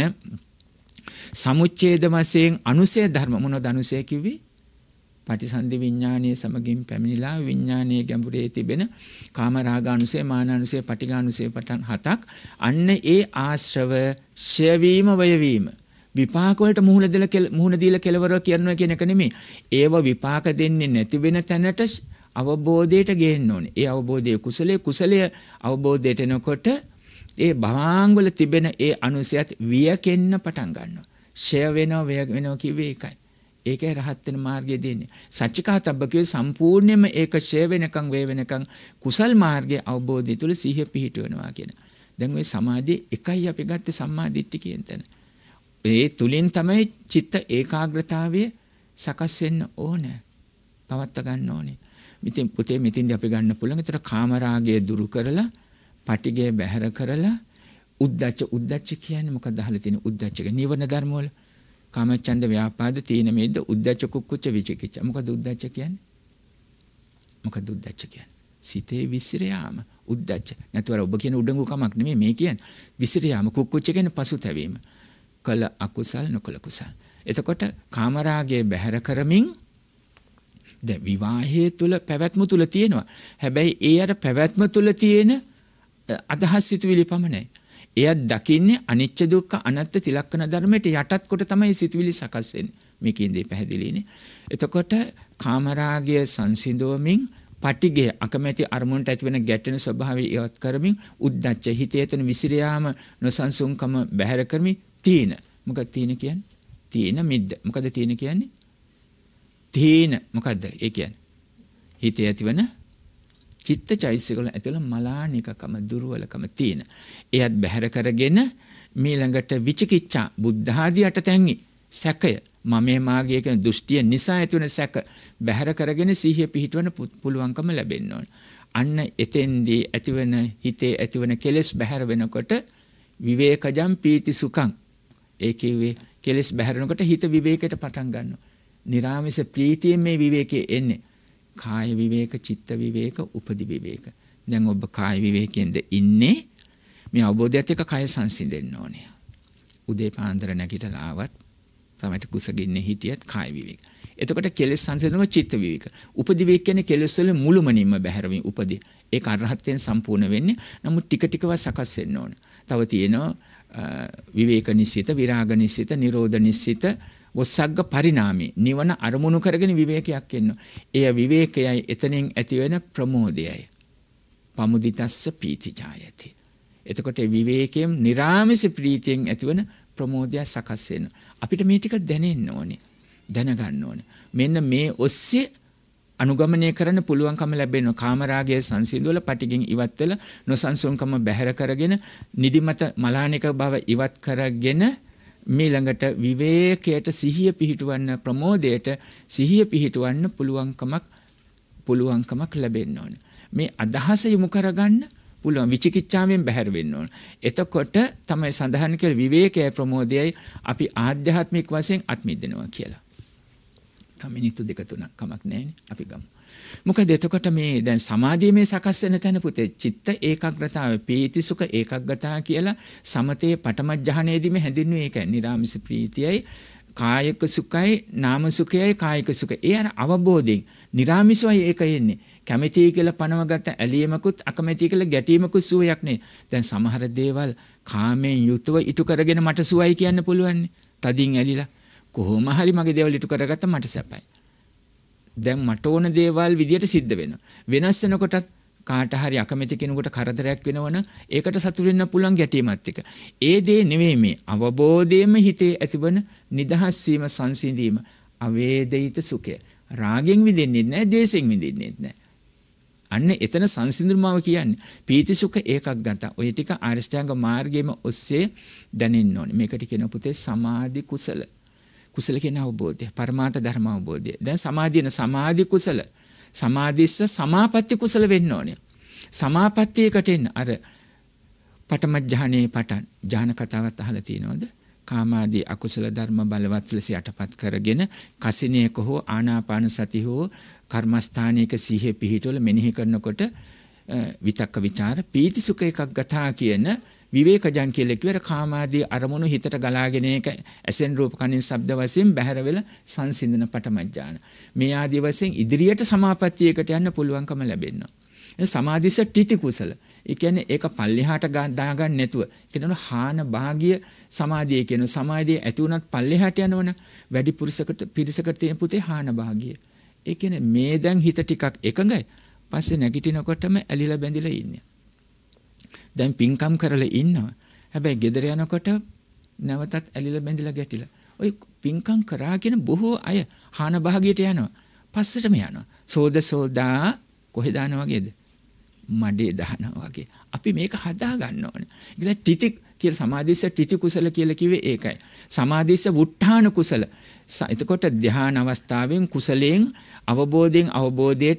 සමුච්ඡේද වශයෙන් අනුසය ධර්ම මොනවද අනුසය කිව්වේ? පටිසන්ධි විඥානීය සමගින් පැමිණිලා විඥානීය ගැඹුරේ තිබෙන කාමරාගානුසය, මානානුසය, පටිඝානුසය පටන් හතක්. අන්න ඒ ආශ්‍රව ෂය වීම, වය වීම. විපාක වලට මුහුණ දෙලා මුහුණ දීලා කෙලවර කියනවා කියන එක නෙමෙයි. ඒව විපාක දෙන්නේ නැති වෙන තැනට අවබෝධයට ගේන්න ඕනේ. ඒ අවබෝධයේ කුසලයේ කුසලයේ අවබෝධයට එනකොට ඒ භවාංග වල තිබෙන ඒ අනුසයත් වියකෙන්න පටන් ගන්නවා. ෂය වෙනවා, වය වෙනවා කිව්වේ ඒකයි. ඒකයි රහත් වෙන මාර්ගය දෙන්නේ. සච්චිකාතබ්බ කියේ සම්පූර්ණයෙන්ම ඒක ෂය වෙනකන් වේ වෙනකන් කුසල් මාර්ගයේ අවබෝධය තුල සිහිය පිහිටවනවා කියන. දැන් ওই සමාධිය එකයි අපි ගත්තේ සම්මා දිට්ඨිය කියන තැන. ඒ තුලින් තමයි චිත්ත ඒකාග්‍රතාවය සකස් වෙන්න ඕනේ. පවත්ත ගන්න ඕනේ. ඉතින් පුතේ මෙතින්දී අපි ගන්න පුළුවන්. ඒතර කාමරාගය දුරු කරලා, පටිගය බැහැර කරලා, උද්දච්ච උද්දච්ච කියන්නේ මොකක්ද අහලා තියෙන උද්දච්ච කියන්නේ නිවන ධර්ම වල කාමච්ඡන්ද ව්‍යාපාද තීන මේද උද්දච්ච කුක්කුච්ච විචිකිච්ඡ. මොකද උද්දච්ච කියන්නේ? මොකද උද්දච්ච කියන්නේ? සිතේ විසිර යාම. උද්දච්ච. නැත්නම් ඔබ කියන උඩඟු කමක් නෙමෙයි මේ කියන්නේ. විසිර යාම. කුක්කුච්ච කියන්නේ පසුතැවීම. කල අකුසල් නොකල කුසල්. එතකොට කාමරාගයේ බැහැර කරමින් දැන් විවාහයේ තුල පැවැත්ම තුල තියෙනවා. හැබැයි ඒ අර පැවැත්ම තුල තියෙන අදහස් සිතුවිලි පමණයි. එයත් දකින්නේ අනිච්ච දුක්ඛ අනාත්ම තිලක්කන ධර්මයට යටත් කොට තමයි සිතුවිලි සකස් වෙන්නේ. මේකෙන්දී පැහැදිලිනේ. එතකොට කාමරාගය සංසිඳවමින් පටිගය අකමැති අරමුණට ඇතිවෙන ගැටෙන ස්වභාවය ඉවත් කරමින් උද්දච්ච හිතේ තන විසිර යාම නොසන්සුන්කම බැහැර කරමින් තීන. මොකක්ද තීන කියන්නේ? තීන මිද්ද. මොකද තීන කියන්නේ? තීන මොකද්ද? ඒ කියන්නේ හිතේ ඇතිවෙන චිත්තචෛසික වල ඇතුළ මලානිකකම දුර්වලකම තියෙන. එයත් බැහැර කරගෙන මීළඟට විචිකිච්ඡා බුද්ධ ආදී අටතැන්හි සැකය මමේ මාගේ කියන දෘෂ්ටිය නිසා ඇතිවන සැක බැහැර කරගෙන සිහිය පිහිටවන පුළුවන්කම ලැබෙන්න ඕන. අන්න එතෙන්දී ඇතිවන හිතේ ඇතිවන කෙලෙස් බැහැර වෙනකොට විවේකජම් පීති සුඛං. ඒ කිව්වේ කෙලෙස් බැහැරනකොට හිත විවේකයට පටන් ගන්නවා. නිරාමිස ප්‍රීතියෙන් මේ විවේකයේ එන්නේ. කාය විවේක, චිත්ත විවේක, උපදි විවේක. දැන් ඔබ කාය විවේකයෙන්ද ඉන්නේ. මේ අවබෝධයත් එක්ක කය සංසිඳෙන්න ඕනේ. උදේ පාන්දර නැගිටලා ආවත් තමයි කුසගින්නේ හිටියත් කාය විවේක. එතකොට කෙලෙස් සංසිඳනවා චිත්ත විවේක. උපදි විවේක කියන්නේ කෙලෙස් වල මුළුමනින්ම බැහැරවීම උපදි. ඒක අරහත්යෙන් සම්පූර්ණ වෙන්නේ. නමුත් ටික ටිකව සකස් වෙන්න ඕන. තව තියෙනවා විවේක නිසිත, විරාග නිසිත, නිරෝධ නිසිත, වොස්සග්ග පරිණාමේ නිවන අරමුණු කරගෙන විවේකයක් එනවා. එය විවේකයයි එතනින් ඇති වෙන ප්‍රමෝදයයි. පමුදිතස්ස පීතිජායති. එතකොට විවේකයෙන් නිරාමිස ප්‍රීතියෙන් ඇතිවන ප්‍රමෝදය සකස් වෙනවා. අපිට මේ ටික දැනෙන්න ඕනේ. දැනගන්න ඕනේ. මෙන්න මේ ඔස්සේ අනුගමනය කරන්න පුළුවන්කම ලැබෙනවා. කාමරාගයේ සංසිඳවල පටිගෙන් ඉවත් වෙලා නොසන්සුන්කම බැහැර කරගෙන නිදිමත මලානික බව ඉවත් කරගෙන ඊළඟට විවේකයට සිහිය පිහිටවන්න ප්‍රමෝදයට සිහිය පිහිටවන්න පුළුවන්කමක් පුළුවන්කමක් ලැබෙන්න ඕනේ. මේ අදහස යොමු කරගන්න පුළුවන් විචිකිච්ඡාවෙන් බැහැර වෙන්න ඕන. එතකොට තමයි සඳහන් කළ විවේකයේ ප්‍රමෝදයයි අපි ආධ්‍යාත්මික වශයෙන් අත්මිදෙනවා කියලා. මිනිත්තු දෙක තුනක් කමක් නැහැනේ අපි ගමු. මොකද එතකොට මේ දැන් සමාධියේ සකස් වෙන තැන පුතේ චිත්ත ඒකාග්‍රතාව පීති සුඛ ඒකාග්‍රතාව කියලා සමතේ පඨම ඥානයේදීම හැඳින්වුවේ ඒකයි. නිරාමිස ප්‍රීතියයි කායික සුඛයි නාම සුඛයයි කායික සුඛ. ඒ අර අවබෝධයෙන් නිරාමිසවයි ඒක එන්නේ. කැමැති කියලා පනවගත්ත ඇලියමකුත් අකමැති කියලා ගැටීමකුත් සුවයක් නේ. දැන් සමහර දේවල් කාමයෙන් යුතුව ඉටු කරගෙන මට සුවයි කියන්න පුළුවන් නේ. තදින් ඇලිලා කොහොම හරි මගේ දේවල් ඉටු කරගත්ත මට සැපයි. දැන් මට ඕන දේවල් විදියට සිද්ධ වෙනවා. වෙනස් වෙනකොටත් කාට හරි අකමැති කෙනෙකුට කරදරයක් වෙනවනම් ඒකට සතුටු වෙන්න පුළුවන් ගැටීමත් එක. ඒ දේ නෙවෙයි මේ අවබෝධයෙන්ම හිතේ ඇතිවන නිදහස් වීම සංසිඳීම අවේදිත සුඛය. රාගෙන් විඳින්නේ නැහැ, ද්වේෂයෙන් විඳින්නේ නැහැ. අන්න එතන සංසිඳුමාව කියන්නේ පීති සුඛ ඒකග්ගත. ඔය ටික ආරියෂ්ඨාංග මාර්ගයේම ඔස්සේ දැනෙන්න ඕනේ. මේකට කියන පුතේ සමාධි කුසල. කුසල කියන අවබෝධය, පරමාර්ථ ධර්ම අවබෝධය. දැන් සමාධියන සමාධි කුසල. සමාධිස්ස සමාපatti කුසල වෙන්න ඕනේ. සමාපත්තියකට එන්න අර පඨම ඥානයේ පටන් ඥාන කතාවත් අහලා තියෙනවද? කාමාදී අකුසල ධර්ම බලවත් ලෙස යටපත් කරගෙන කසිනේක හෝ ආනාපාන සති හෝ කර්මස්ථානයක සිහිය පිහිටවල මෙනෙහි කරනකොට විතක්ක ਵਿਚාර පීති සුඛ එකක් ගතා කියන විවේකජන් කියලා කිවර කාමාදී අරමුණු හිතට ගලාගෙන එක ඇසෙන් රූප කනින් ශබ්ද වශයෙන් බැහැර වෙලා සංසිඳන පඨම ඥාන. මේ ආදී වශයෙන් ඉදිරියට සමාපත්තියකට යන්න පුළුවන්කම ලැබෙනවා. ඒ සමාධිස ටිති කුසල. ඒ කියන්නේ ඒක පල්ලෙහාට දාගන්න නැතුව කියනවා හාන භාගිය සමාධිය කියන සමාධිය ඇති වුණත් පල්ලෙහාට යනවන වැඩි පුරුෂකට පිරිසකට තියෙන පුතේ හාන භාගිය. ඒ කියන්නේ මේ දැන් හිත ටිකක් එකඟයි. පස්සේ නැගිටිනකොටම ඇලිලා බැඳිලා ඉන්නේ. දැන් පින්කම් කරලා ඉන්නවා. හැබැයි ගෙදර යනකොට නැවතත් ඇලිලා බැඳිලා ගැටිලා. ඔය පින්කම් කරා කියන බොහෝ අය හාන භාගියට යනවා. පස්සටම යනවා. සෝද සෝදා කොහෙද දානවා වගේද? මඩේ දානවා වගේ. අපි මේක හදා ගන්න ඕනේ. ඒක ටිති කියලා සමාධිස්ස ටිති කුසල කියලා කිව්වේ ඒකයි. සමාධිස්ස වුට්ඨාන කුසල. එතකොට ධ්‍යාන අවස්ථාවෙන් කුසලයෙන් අවබෝධයෙන් අවබෝධයට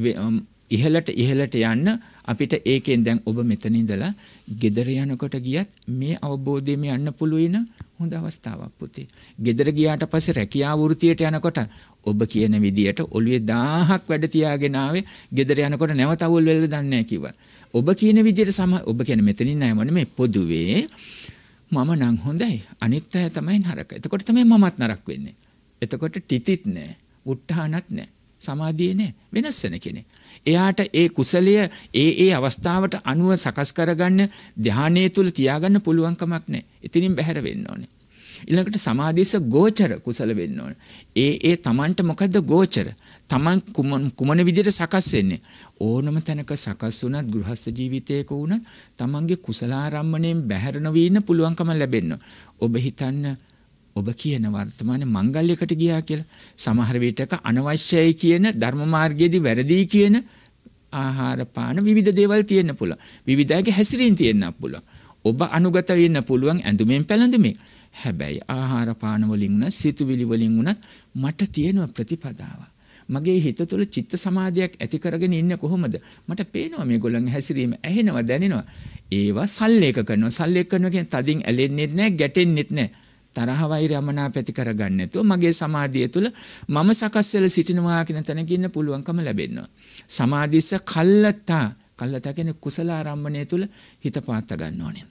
ඉහළට ඉහළට යන්න අපිට ඒකෙන් දැන් ඔබ මෙතන ඉඳලා ගෙදර යනකොට ගියත් මේ අවබෝධයෙන් යන්න පුළුවන් හොඳ අවස්ථාවක් පුතේ. ගෙදර ගියාට පස්සේ රැකියාව වෘත්තියට යනකොට ඔබ කියන විදියට ඔළුවේ දහයක් වැඩ තියාගෙන ආවේ ගෙදර යනකොට නැවත අවුල් වෙලද දන්නේ නැහැ කිව්වා. ඔබ කියන විදියට සම ඔබ කියන්නේ මෙතනින් නෑ මොනේ මේ පොදුවේ මම නම් හොඳයි අනිත් අය තමයි නරක. එතකොට තමයි මමත් නරක වෙන්නේ. එතකොට ටිතිත් නෑ, උත්හානත් නෑ, සමාධියේ නෑ, වෙනස් වෙන කෙනෙක්. එයාට ඒ කුසලය ඒ ඒ අවස්ථාවට අනුව සකස් කරගන්න ධානයේ තුල තියාගන්න පුළුවන් කමක් නැහැ. එතනින් බැහැර වෙන්න ඕනේ. ඊළඟට සමාධිස ගෝචර කුසල වෙන්න ඕනේ. ඒ ඒ Tamanට මොකද්ද ගෝචර? Taman කුමන විදිහට සකස් වෙන්නේ? ඕනම තැනක සකස් වුණත් ගෘහස්ත ජීවිතයක වුණත් Tamanගේ කුසලාරම්මණයෙන් බැහැර නොවී ඉන්න පුළුවන්කම ලැබෙන්න. ඔබ හිතන්න ඔබ කියන වර්තමානයේ මංගල්‍යයකට ගියා කියලා සමහර විටක අනවශ්‍යයි කියන ධර්ම මාර්ගයේදී වැරදි කියන ආහාර පාන විවිධ දේවල් තියෙන්න පුළුවන්. විවිධයක හැසිරීම් තියෙන්න පුළුවන්. ඔබ අනුගත වෙන්න පුළුවන් ඇඳුමෙන් පැළඳුමෙන්. හැබැයි ආහාර පාන වලින් උනත් සිතුවිලි වලින් උනත් මට තියෙන ප්‍රතිපදාව. මගේ හිත තුළ චිත්ත සමාධියක් ඇති කරගෙන ඉන්නේ කොහොමද? මට පේනවා මේගොල්ලන්ගේ හැසිරීම ඇහෙනවා දැනෙනවා. ඒවා සල්ලේක කරනවා. සල්ලේක කරනවා කියන්නේ තදින් ඇලෙන්නෙත් නැහැ, ගැටෙන්නෙත් නැහැ. තරහ වෛරය අමනාප ඇති කරගන්න නැතුව මගේ සමාධිය තුළ මම සකස් වෙලා සිටිනවා කියන තැනක ඉන්න පුළුවන්කම ලැබෙනවා. සමාධිස්ස කල්ලතා කල්ලතා කියන්නේ කුසල ආරම්භණය තුළ හිත පාත්ත ගන්න ඕනේ.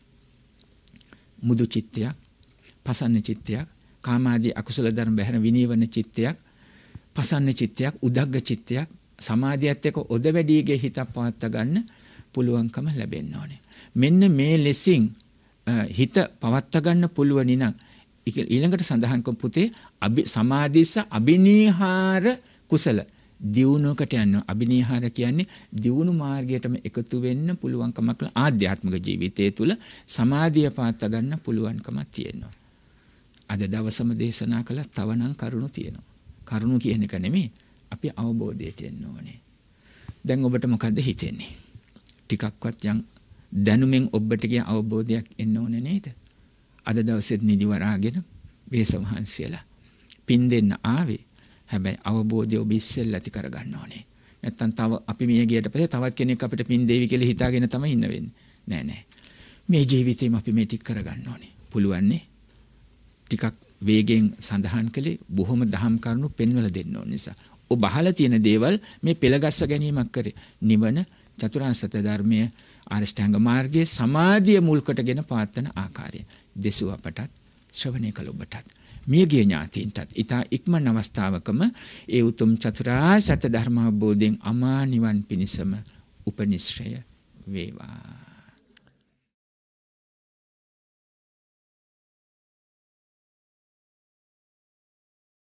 මුදු චිත්තයක්, පසන්න චිත්තයක්, කාමාදී අකුසල ධර්ම බැහැර විනීවන චිත්තයක්, පසන්න චිත්තයක්, උදග්ග චිත්තයක්, සමාධියත් එක්ක ඔද වැඩිගේ හිත පාත්ත ගන්න පුළුවන්කම ලැබෙන්න ඕනේ. මෙන්න මේ ලෙසින් හිත පවත්ත ගන්න පුළුවන් නම් ඊළඟට සඳහන් කරපු පුතේ අභි සමාධිස අබිනීහාර කුසල දියුණුවකට යනවා. අබිනීහාර කියන්නේ දියුණු මාර්ගයටම එකතු වෙන්න පුළුවන්කමක් ආධ්‍යාත්මික ජීවිතය තුළ සමාධිය පාත්ත ගන්න පුළුවන්කමක් තියෙනවා. අද දවසම දේශනා කළා තවනම් කරුණු තියෙනවා. කරුණු කියන එක නෙමෙයි අපි අවබෝධයට එන්න ඕනේ. දැන් ඔබට මොකද්ද හිතෙන්නේ? ටිකක්වත් යම් දැනුමෙන් ඔබට කියන අවබෝධයක් එන්න ඕනේ නේද? අද දවසෙත් නිදි වරාගෙන වේසමහන්සියලා පින් දෙන්න ආවේ. හැබැයි අවබෝධය ඔබ ඉස්සෙල්ලා ඇති කරගන්න ඕනේ. නැත්තම් තව අපි මිය ගියට පස්සේ තවත් කෙනෙක් අපිට පින් දෙවි කියලා හිතාගෙන තමයි ඉන්න වෙන්නේ. නෑ නෑ. මේ ජීවිතේම අපි මේ ටික කරගන්න ඕනේ. පුළුවන් නේ? ටිකක් වේගෙන් සඳහන් කළේ බොහොම දහම් කරුණු පෙන්වලා දෙන්න ඕන නිසා. ඔබ අහලා තියෙන දේවල් මේ පෙළගස්ස ගැනීමක් කරේ. නිවන චතුරාර්ය සත්‍ය ධර්මයේ ආරියෂ්ඨාංග මාර්ගයේ සමාධිය මුල් කොටගෙන පාත්තන ආකාරය. දෙසුව අපටත් ශ්‍රවණය කළ ඔබටත් මියගිය ඥාතීන්ටත් ඊතා ඉක්මන් අවස්ථාවකම ඒ උතුම් චතුරාර්ය සත්‍ය ධර්ම අවබෝධයෙන් අමා නිවන් පිණිසම උපනිශ්‍රය වේවා.